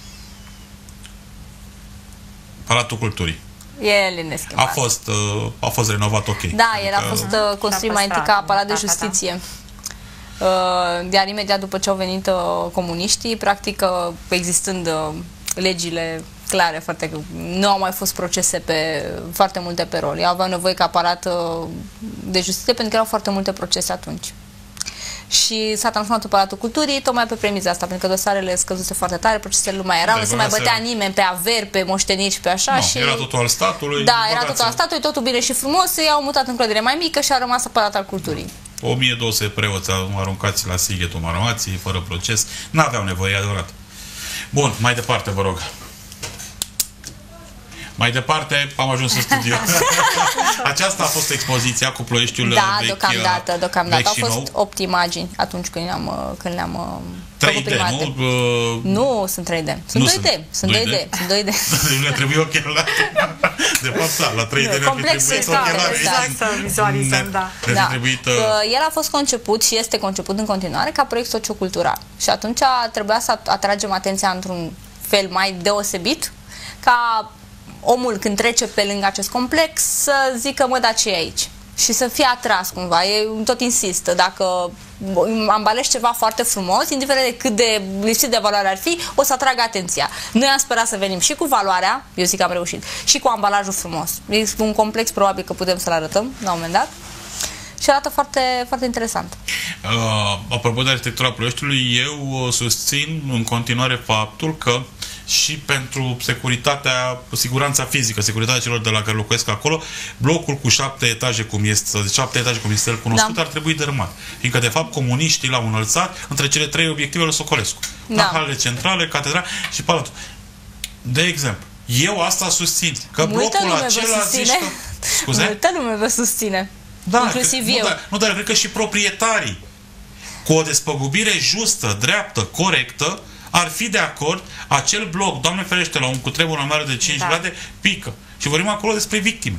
Speaker 1: Palatul Culturii.
Speaker 2: El e neschimbat.
Speaker 1: A fost renovat ok.
Speaker 2: Da, el a fost construit mai întâi ca Palat de Justiție. Iar imediat după ce au venit comuniștii, practic existând legile clare, foarte, nu au mai fost procese pe foarte multe pe rol. Ei aveau nevoie ca Palat de Justiție pentru că erau foarte multe procese atunci. Și s-a transformat în Palatul Culturii tocmai pe premiza asta, pentru că dosarele scăzuse foarte tare, procesele nu mai erau, nu se mai bătea nimeni pe averi, pe moșteniri și pe așa.
Speaker 1: No,
Speaker 2: și
Speaker 1: era totul al statului.
Speaker 2: Da, era totul al statului, totul bine și frumos, i-au mutat în clădire mai mică și a rămas Palat al Culturii.
Speaker 1: 1200 preoți aruncați la Sighetul Maramației, fără proces. N-aveau nevoie, adevărat. Bun, mai departe, vă rog. Mai departe, am ajuns în studio. Aceasta a fost expoziția cu Ploieștiul vechi,
Speaker 2: deocamdată. Au fost 8 imagini atunci când le-am
Speaker 1: 3D, nu?
Speaker 2: Nu, sunt 3D. Sunt 2D. Sunt 2D. Sunt 2D.
Speaker 1: Ne trebuie ochelari. De fapt, la 3D ne-ar fi trebuit ochelari.
Speaker 3: Exact, să vizualizăm, da.
Speaker 2: El a fost conceput și este conceput în continuare ca proiect sociocultural. Și atunci trebuia să atragem atenția într-un fel mai deosebit, ca omul când trece pe lângă acest complex să zică, mă, da, ce e aici? Și să fie atras cumva. Eu tot insist, dacă ambalezi ceva foarte frumos, indiferent de cât de lipsit de valoare ar fi, o să atragă atenția. Noi am sperat să venim și cu valoarea, eu zic că am reușit, și cu ambalajul frumos. E un complex, probabil că putem să-l arătăm la un moment dat. Și arată foarte, foarte interesant.
Speaker 1: Apropo de arhitectura Ploieștiului, eu susțin în continuare faptul că și pentru siguranța fizică, securitatea celor de la care locuiesc acolo, blocul cu 7 etaje cum este, 7 etaje cum este el cunoscut, ar trebui dărâmat. Fiindcă, de fapt, comuniștii l-au înălțat între cele 3 obiective ale Socolescu. Halele centrale, catedrale și palatul. De exemplu, eu asta susțin. Că blocul acela zice... Scuze?
Speaker 2: Multă lume vă susține.
Speaker 1: Da,
Speaker 2: inclusiv eu.
Speaker 1: Dar cred că și proprietarii, cu o despăgubire justă, dreaptă, corectă, ar fi de acord, acel bloc, Doamne ferește, la un cutremur mare de 5 grade, pică. Și vorbim acolo despre victime.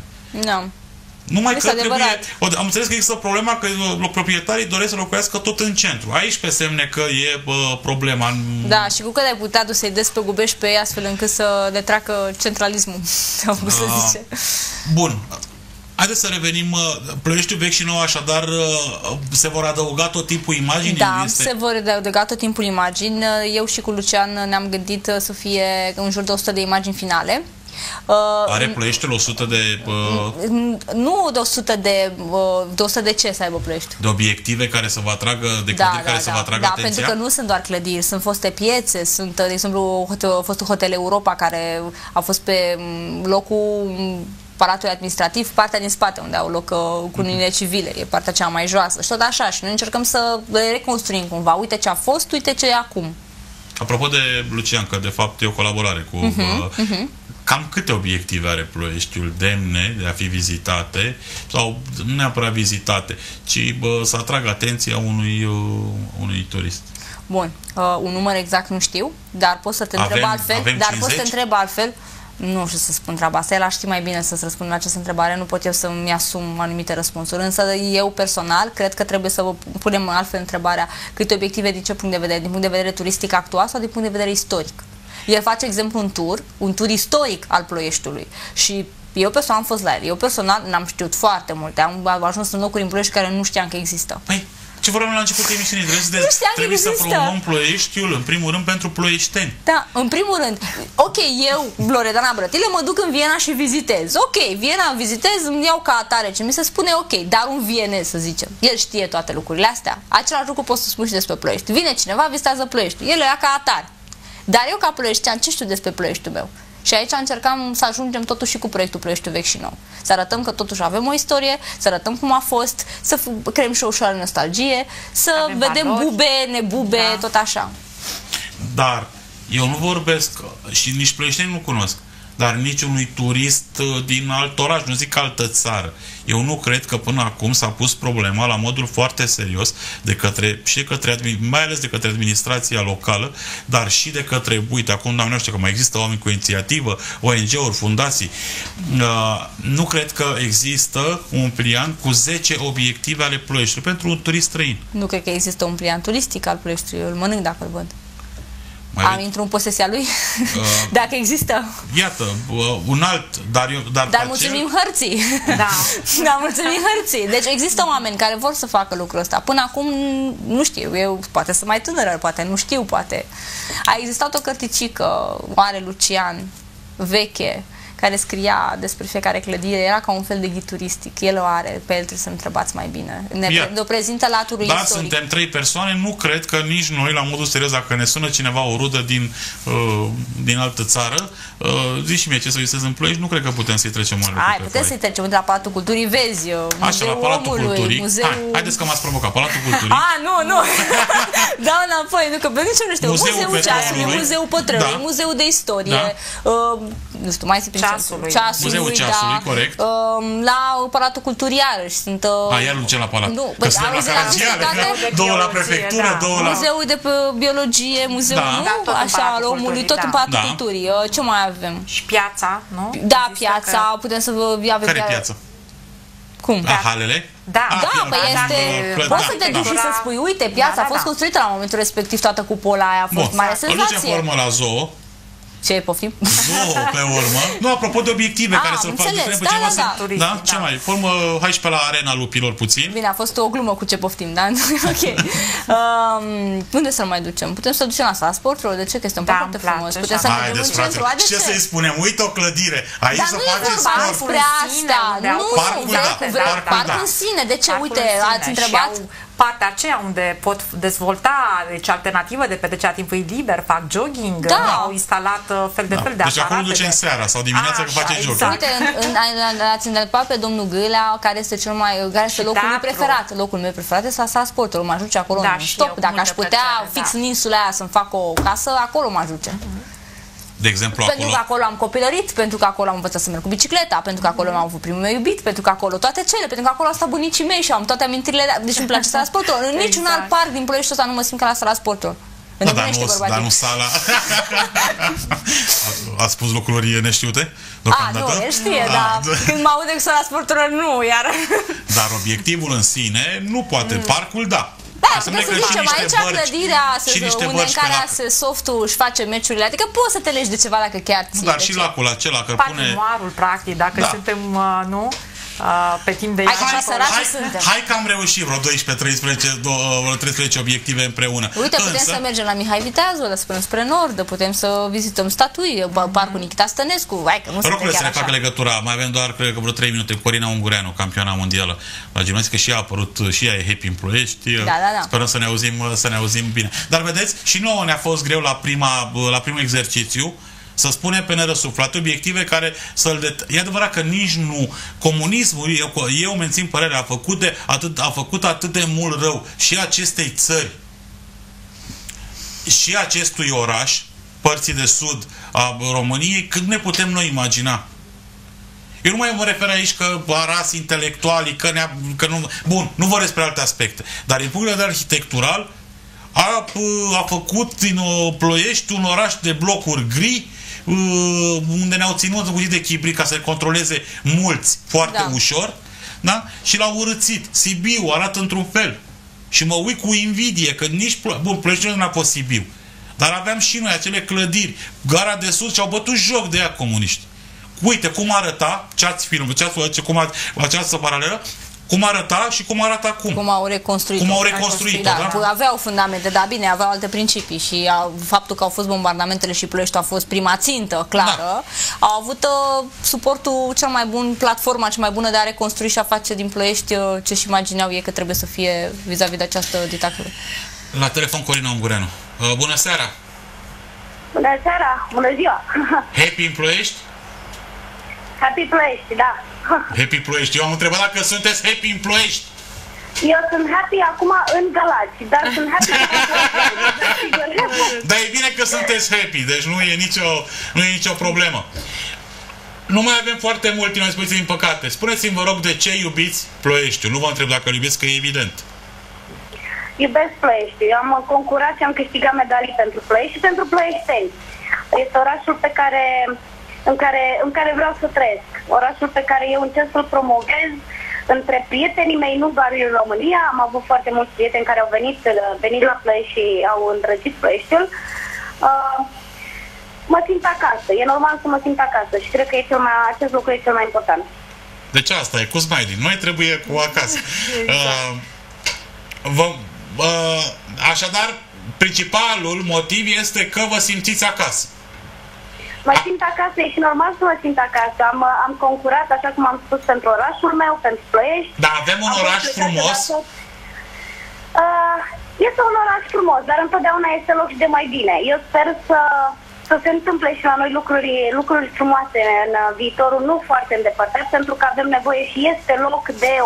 Speaker 1: Numai că trebuie... Am înțeles că există problema că proprietarii doresc să locuiască tot în centru. Aici pe semne că e problema.
Speaker 2: Da, și cu cât ai putea să-i despăgubești pe ei astfel încât să le treacă centralismul, să zice.
Speaker 1: Bun. Haideți să revenim, Ploieștiul vechi și nou, așadar se vor adăuga tot timpul imagini?
Speaker 2: Da, se vor adăuga tot timpul imagini. Eu și cu Lucian ne-am gândit să fie în jur de 100 de imagini finale.
Speaker 1: Are Ploieștiul 100 de...
Speaker 2: Nu de 100 de 100 de ce să aibă Ploiești?
Speaker 1: De obiective care să vă atragă, de clădiri care să vă atragă atenția?
Speaker 2: Da, pentru că nu sunt doar clădiri, sunt foste piețe, sunt, de exemplu, fostul Hotel Europa, care a fost pe locul Palatului Administrativ, partea din spate, unde au loc cununile civile, e partea cea mai joasă și tot așa. Și noi încercăm să le reconstruim cumva. Uite ce a fost, uite ce e acum.
Speaker 1: Apropo de Lucian, că de fapt e o colaborare cu... Cam câte obiective are Ploieștiul demne de a fi vizitate, sau nu neapărat vizitate, ci să atragă atenția unui turist?
Speaker 2: Bun, un număr exact nu știu, dar pot să te întreb altfel. Nu știu să spun treaba asta, el ar ști mai bine să-ți răspund la această întrebare, nu pot eu să-mi asum anumite răspunsuri, însă eu personal cred că trebuie să vă punem altfel întrebarea, câte obiective din ce punct de vedere, din punct de vedere turistic actual sau din punct de vedere istoric. El face, exemplu, un tur istoric al Ploieștiului și Eu personal am fost la el. Eu personal n-am știut foarte multe. Am ajuns în locuri în Ploiești care nu știam că există.
Speaker 1: Păi, ce vorbeam la începutul emisiunii? Trebuie să promovăm Ploieștiul, în primul rând, pentru ploieșteni.
Speaker 2: Da, în primul rând. Ok, eu, Loredana Brătile, mă duc în Viena și vizitez. Ok, Viena vizitez, îmi iau ca atare ce mi se spune, ok, dar un vienez, să zicem. El știe toate lucrurile astea. Același lucru pot să spun și despre Ploiești. Vine cineva, vizitează Ploiești. El o ia ca atare. Dar eu, ca ploieștean, ce știu despre Ploieștiul meu? Și aici încercam să ajungem totuși și cu proiectul Ploieștiul Vechi și Nou. Să arătăm că totuși avem o istorie, să arătăm cum a fost, să creăm și o ușoară nostalgie, să avem vedem valori, bube, nebube, da, tot așa.
Speaker 1: Dar eu nu vorbesc, și nici ploieștenii nu cunosc, dar nici unui turist din alt oraș, nu zic altă țară. Eu nu cred că până acum s-a pus problema la modul foarte serios mai ales de către administrația locală, dar și de către, uite, acum doamne știu că mai există oameni cu inițiativă, ONG-uri, fundații. Nu cred că există un pliant cu 10 obiective ale Ploieștiului pentru un turist străin.
Speaker 2: Nu cred că există un pliant turistic al Ploieștiului, îl mănânc dacă îl văd. Am intru în posesia lui? Dacă există.
Speaker 1: Iată, un alt, dar
Speaker 2: mulțumim hărții. Da. Da, mulțumim hărții. Deci există oameni care vor să facă lucrul ăsta. Până acum, nu știu, eu poate să mai tânără, poate nu știu, poate. A existat o cărticică, Oare Lucian, veche, care scria despre fiecare clădire, era ca un fel de ghid turistic. El o are, pe el trebuie să întrebați mai bine. Ne prezintă laturul istoric.
Speaker 1: Da, suntem 3 persoane, nu cred că nici noi, la modul serios, dacă ne sună cineva o rudă din altă țară, zici și mie ce să visez în Ploiești, nu cred că putem să-i trecem în
Speaker 2: Hai, putem să-i trecem de la Palatul Culturii, vezi, Muzeul Omului, Muzeul...
Speaker 1: Haideți că m-ați provocat, Palatul Culturii.
Speaker 2: Nu! Dau înapoi, nu, că pe nici nu știu. Muzeul Ceasului, Muzeul Pătrăului, Muzeul de Istorie, nu știu, mai
Speaker 1: Muzeul Ceasului, corect.
Speaker 2: La Palatul Culturii iarăși sunt...
Speaker 1: Iar nu ce la Palat. Nu, că suntem la Caragiale, două la prefectură, două la...
Speaker 2: Muzeul de biologie, muzeul, nu? Așa, al omului, tot în Palatul Culturii. Ce mai avem?
Speaker 3: Și piața, nu?
Speaker 2: Da, piața, putem să vă...
Speaker 1: Care piață?
Speaker 2: Cum?
Speaker 1: Halele?
Speaker 2: Da, păi este... Poți să te duci și să spui, uite, piața a fost construită la momentul respectiv, toată cupola aia a fost mare senzație.
Speaker 1: Îl ducem formă la zoo.
Speaker 2: Ce, poftim?
Speaker 1: Zoo, pe urmă. Nu, apropo de obiective care să-l fac. Da? Ce mai? Formă, hai și pe la Arena Lupilor puțin.
Speaker 2: Bine, a fost o glumă cu ce poftim, da? Ok. Unde să-l mai ducem? Putem să-l ducem la sala sporturilor? De ce? Că este un parc foarte frumos. Putem să mergem în centru.
Speaker 1: Ce să-i spunem? Uite o clădire. Aici să faceți sport.
Speaker 2: Despre asta. Nu, parcul în sine. De ce? Uite, ați întrebat...
Speaker 3: Partea aceea unde pot dezvolta, deci alternativă de petrecerea timpului liber, fac jogging, au instalat fel de aparate.
Speaker 1: Deci acolo ducem seara sau dimineața că face jogging.
Speaker 2: Uite, ați întrebat pe domnul Gâlea care este locul meu preferat. Locul meu preferat este la sala sportului. Mă ajunge acolo în stop. Dacă aș putea fix în insula aia să-mi fac o casă, acolo mă ajunge.
Speaker 1: De exemplu,
Speaker 2: pentru că acolo am copilărit, pentru că acolo am învățat să merg cu bicicleta, pentru că acolo am avut primul meu iubit, pentru că acolo toate cele, pentru că acolo au stat bunicii mei și am toate amintirile, deci îmi place sala sporturilor. În niciun alt parc din Ploieștiul ăsta nu mă simt ca la sala sporturilor.
Speaker 1: Dar nu sala. Ați spus lucruri neștiute?
Speaker 2: Nu, el știe, dar când mă aude cu sala sporturilor, nu, iar...
Speaker 1: Dar obiectivul în sine nu poate, parcul da.
Speaker 2: Da, putem să zicem, aici clădirea unde în care softul își face meciurile, adică poți să te legi de ceva dacă chiar ții.
Speaker 1: Dar și lacul acela, că pune...
Speaker 3: Patimoarul, practic, dacă suntem, nu... pe timp de
Speaker 1: Hai că am reușit vreo 13 obiective împreună.
Speaker 2: Uite, putem să mergem la Mihai Viteazul, spre nord, putem să vizităm statui, parcul Nikita Stănescu.
Speaker 1: Rog să ne facă legătura, mai avem doar, cred că vreo 3 minute, Corina Ungureanu, campioana mondială la gimnastică, și ea a apărut, și ea e happy în Ploiești. Sperăm să ne auzim bine. Dar vedeți, și nouă ne-a fost greu la primul exercițiu să spunem pe nerăsuflate obiective care E adevărat că nici nu comunismul, eu mențin părerea, a făcut atât de mult rău și acestei țări și acestui oraș, părții de sud a României, cât ne putem noi imagina. Eu nu mai mă refer aici că aras intelectualii, că nu... Bun, nu vorbesc despre alte aspecte, dar din punct de vedere arhitectural a făcut din Ploiești un oraș de blocuri gri, unde ne-au ținut cu de chibri ca să controleze mulți foarte ușor, da? Și l-au urâțit. Sibiu arată într-un fel. Și mă uit cu invidie că nici... Bun, Ploieștiul nu a fost Sibiu. Dar aveam și noi acele clădiri, Gara de Sud, și au bătut joc de ea comuniști. uite cum arăta, ce ați filmat, această paralelă, cum arăta și cum arată acum.
Speaker 2: Cum au reconstruit.
Speaker 1: Cum au reconstruit.
Speaker 2: Da. Aveau fundamente, dar bine, aveau alte principii și faptul că au fost bombardamentele și Ploieștiul a fost prima țintă clară, da. Au avut suportul cel mai bun, platforma cea mai bună de a reconstrui și a face din Ploiești ce-și imagineau ei că trebuie să fie vis-a-vis de această dictatură.
Speaker 1: La telefon Corina Ungureanu. Bună seara!
Speaker 5: Bună seara! Bună ziua!
Speaker 1: Happy în Ploiești?
Speaker 5: Happy Ploiești, da.
Speaker 1: Happy Ploiești. Eu am întrebat dacă sunteți happy în Ploiești.
Speaker 5: Eu sunt happy acum în Galați, dar sunt happy
Speaker 1: Dar e bine că sunteți happy, deci nu e nicio problemă. Nu mai avem foarte mult timp la dispoziție, din păcate. Spuneți-mi, vă rog, de ce iubiți Ploieștiul? Nu vă întreb dacă îl iubiți, că e evident.
Speaker 5: Iubesc Ploieștiul. Eu am concurat și am câștigat medalii pentru Ploiești și pentru ploieșteni. Este orașul în care vreau să trăiesc. Orașul pe care eu încerc să-l promovez între prietenii mei, nu doar în România. Am avut foarte mulți prieteni care au venit la Ploiești și au îndrăgit Ploieștiul. Mă simt acasă. E normal să mă simt acasă și cred că acest lucru e cel mai important.
Speaker 1: Deci asta e, cu smiley. Noi trebuie cu acasă. Așadar, principalul motiv este că vă simțiți acasă.
Speaker 5: Mă simt acasă, e și normal să mă simt acasă. Am concurat, așa cum am spus, pentru orașul meu, pentru Ploiești.
Speaker 1: Da, avem un oraș frumos.
Speaker 5: Este un oraș frumos, dar întotdeauna este loc de mai bine. Eu sper să se întâmple și la noi lucruri frumoase în viitorul nu foarte îndepărtat, pentru că avem nevoie și este loc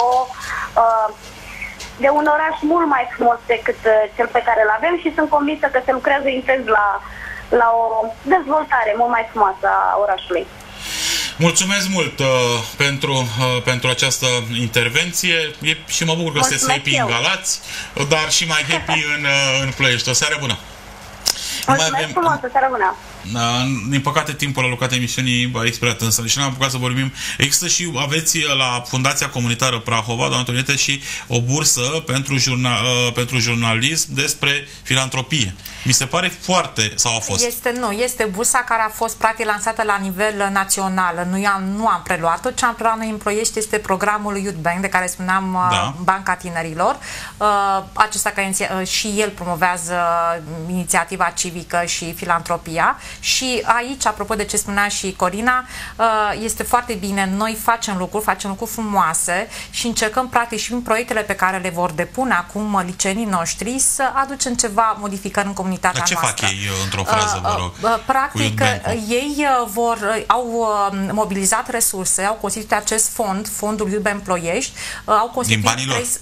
Speaker 5: de un oraș mult mai frumos decât cel pe care îl avem și sunt convinsă că se lucrează intens la o dezvoltare mult mai frumoasă a orașului.
Speaker 1: Mulțumesc mult pentru această intervenție și mă bucur că sunteți happy în Galați, dar și mai happy în Ploiești. O seară bună!
Speaker 5: Mulțumesc frumos, o seară bună!
Speaker 1: Din păcate, timpul alocat emisiunii a expirat, însă și n-am apucat să vorbim. Există și, aveți la Fundația Comunitară Prahova, doamna Antoniete, și o bursă pentru jurnalism despre filantropie. Mi se pare foarte, sau a fost?
Speaker 3: Este bursa care a fost practic lansată la nivel național. Nu am preluat-o. Ce am preluat noi în Ploiești este programul Youth Bank, de care spuneam, Banca Tinerilor. Acesta și el promovează inițiativa civică și filantropia. Și aici, apropo de ce spunea și Corina, este foarte bine. Noi facem lucruri frumoase și încercăm practic și în proiectele pe care le vor depune acum liceenii noștri să aducem ceva modificări în comunitatea noastră.
Speaker 1: Dar ce fac ei, într-o frază, vă rog?
Speaker 3: Practic, ei au mobilizat resurse, au constituit acest fondul Youth Bank Ploiești, au constituit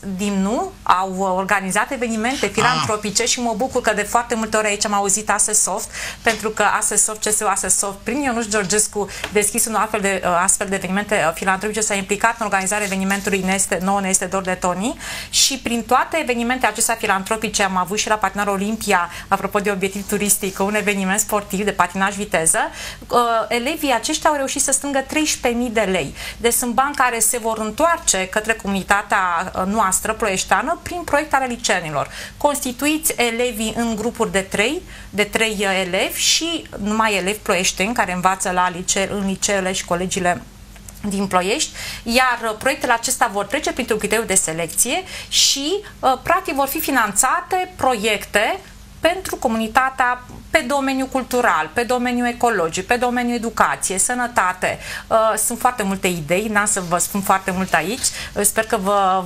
Speaker 3: au organizat evenimente filantropice și mă bucur că de foarte multe ori aici am auzit Asesoft, pentru că CSU Asesoft, prin Ionuș Georgescu, deschis un astfel de evenimente filantropice, s-a implicat în organizarea evenimentului nouă Ne este dor de Tony și prin toate evenimentele acestea filantropice am avut și la Patinaj Olimpia, apropo de obiectiv turistic, un eveniment sportiv de patinaj viteză, elevii aceștia au reușit să strângă 13.000 de lei. Deci sunt bani care se vor întoarce către comunitatea noastră ploieșteană prin proiecte ale liceenilor. Constituiți elevii în grupuri de 3 elevi și numai elevi ploieșteni care învață în liceele și colegiile din Ploiești, iar proiectele acestea vor trece printr-un criteriu de selecție și practic vor fi finanțate proiecte pentru comunitatea pe domeniul cultural, pe domeniul ecologic, pe domeniul educație, sănătate. Sunt foarte multe idei, n-am să vă spun foarte mult aici. Sper că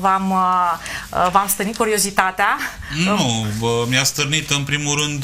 Speaker 3: v-am stârnit curiozitatea.
Speaker 1: Nu, mi-a stârnit în primul rând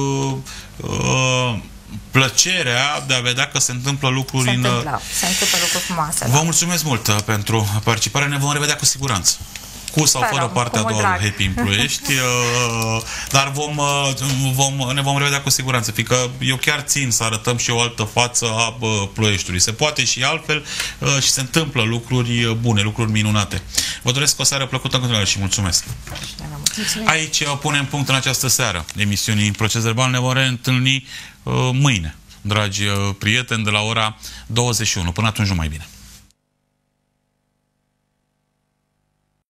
Speaker 1: plăcerea de a vedea că se întâmplă lucruri
Speaker 3: se întâmplă lucruri frumoase.
Speaker 1: Vă mulțumesc mult pentru participare, ne vom revedea cu siguranță. Cu sau fără partea a doua Happy în Ploiești, dar ne vom revedea cu siguranță, fiindcă eu chiar țin să arătăm și o altă față a Ploieștiului. Se poate și altfel și se întâmplă lucruri bune, lucruri minunate. Vă doresc o seară plăcută în continuare și mulțumesc! Aici punem punct în această seară emisiunii Proces Verbal. Ne vom reîntâlni mâine, dragi prieteni, de la ora 21. Până atunci, numai bine!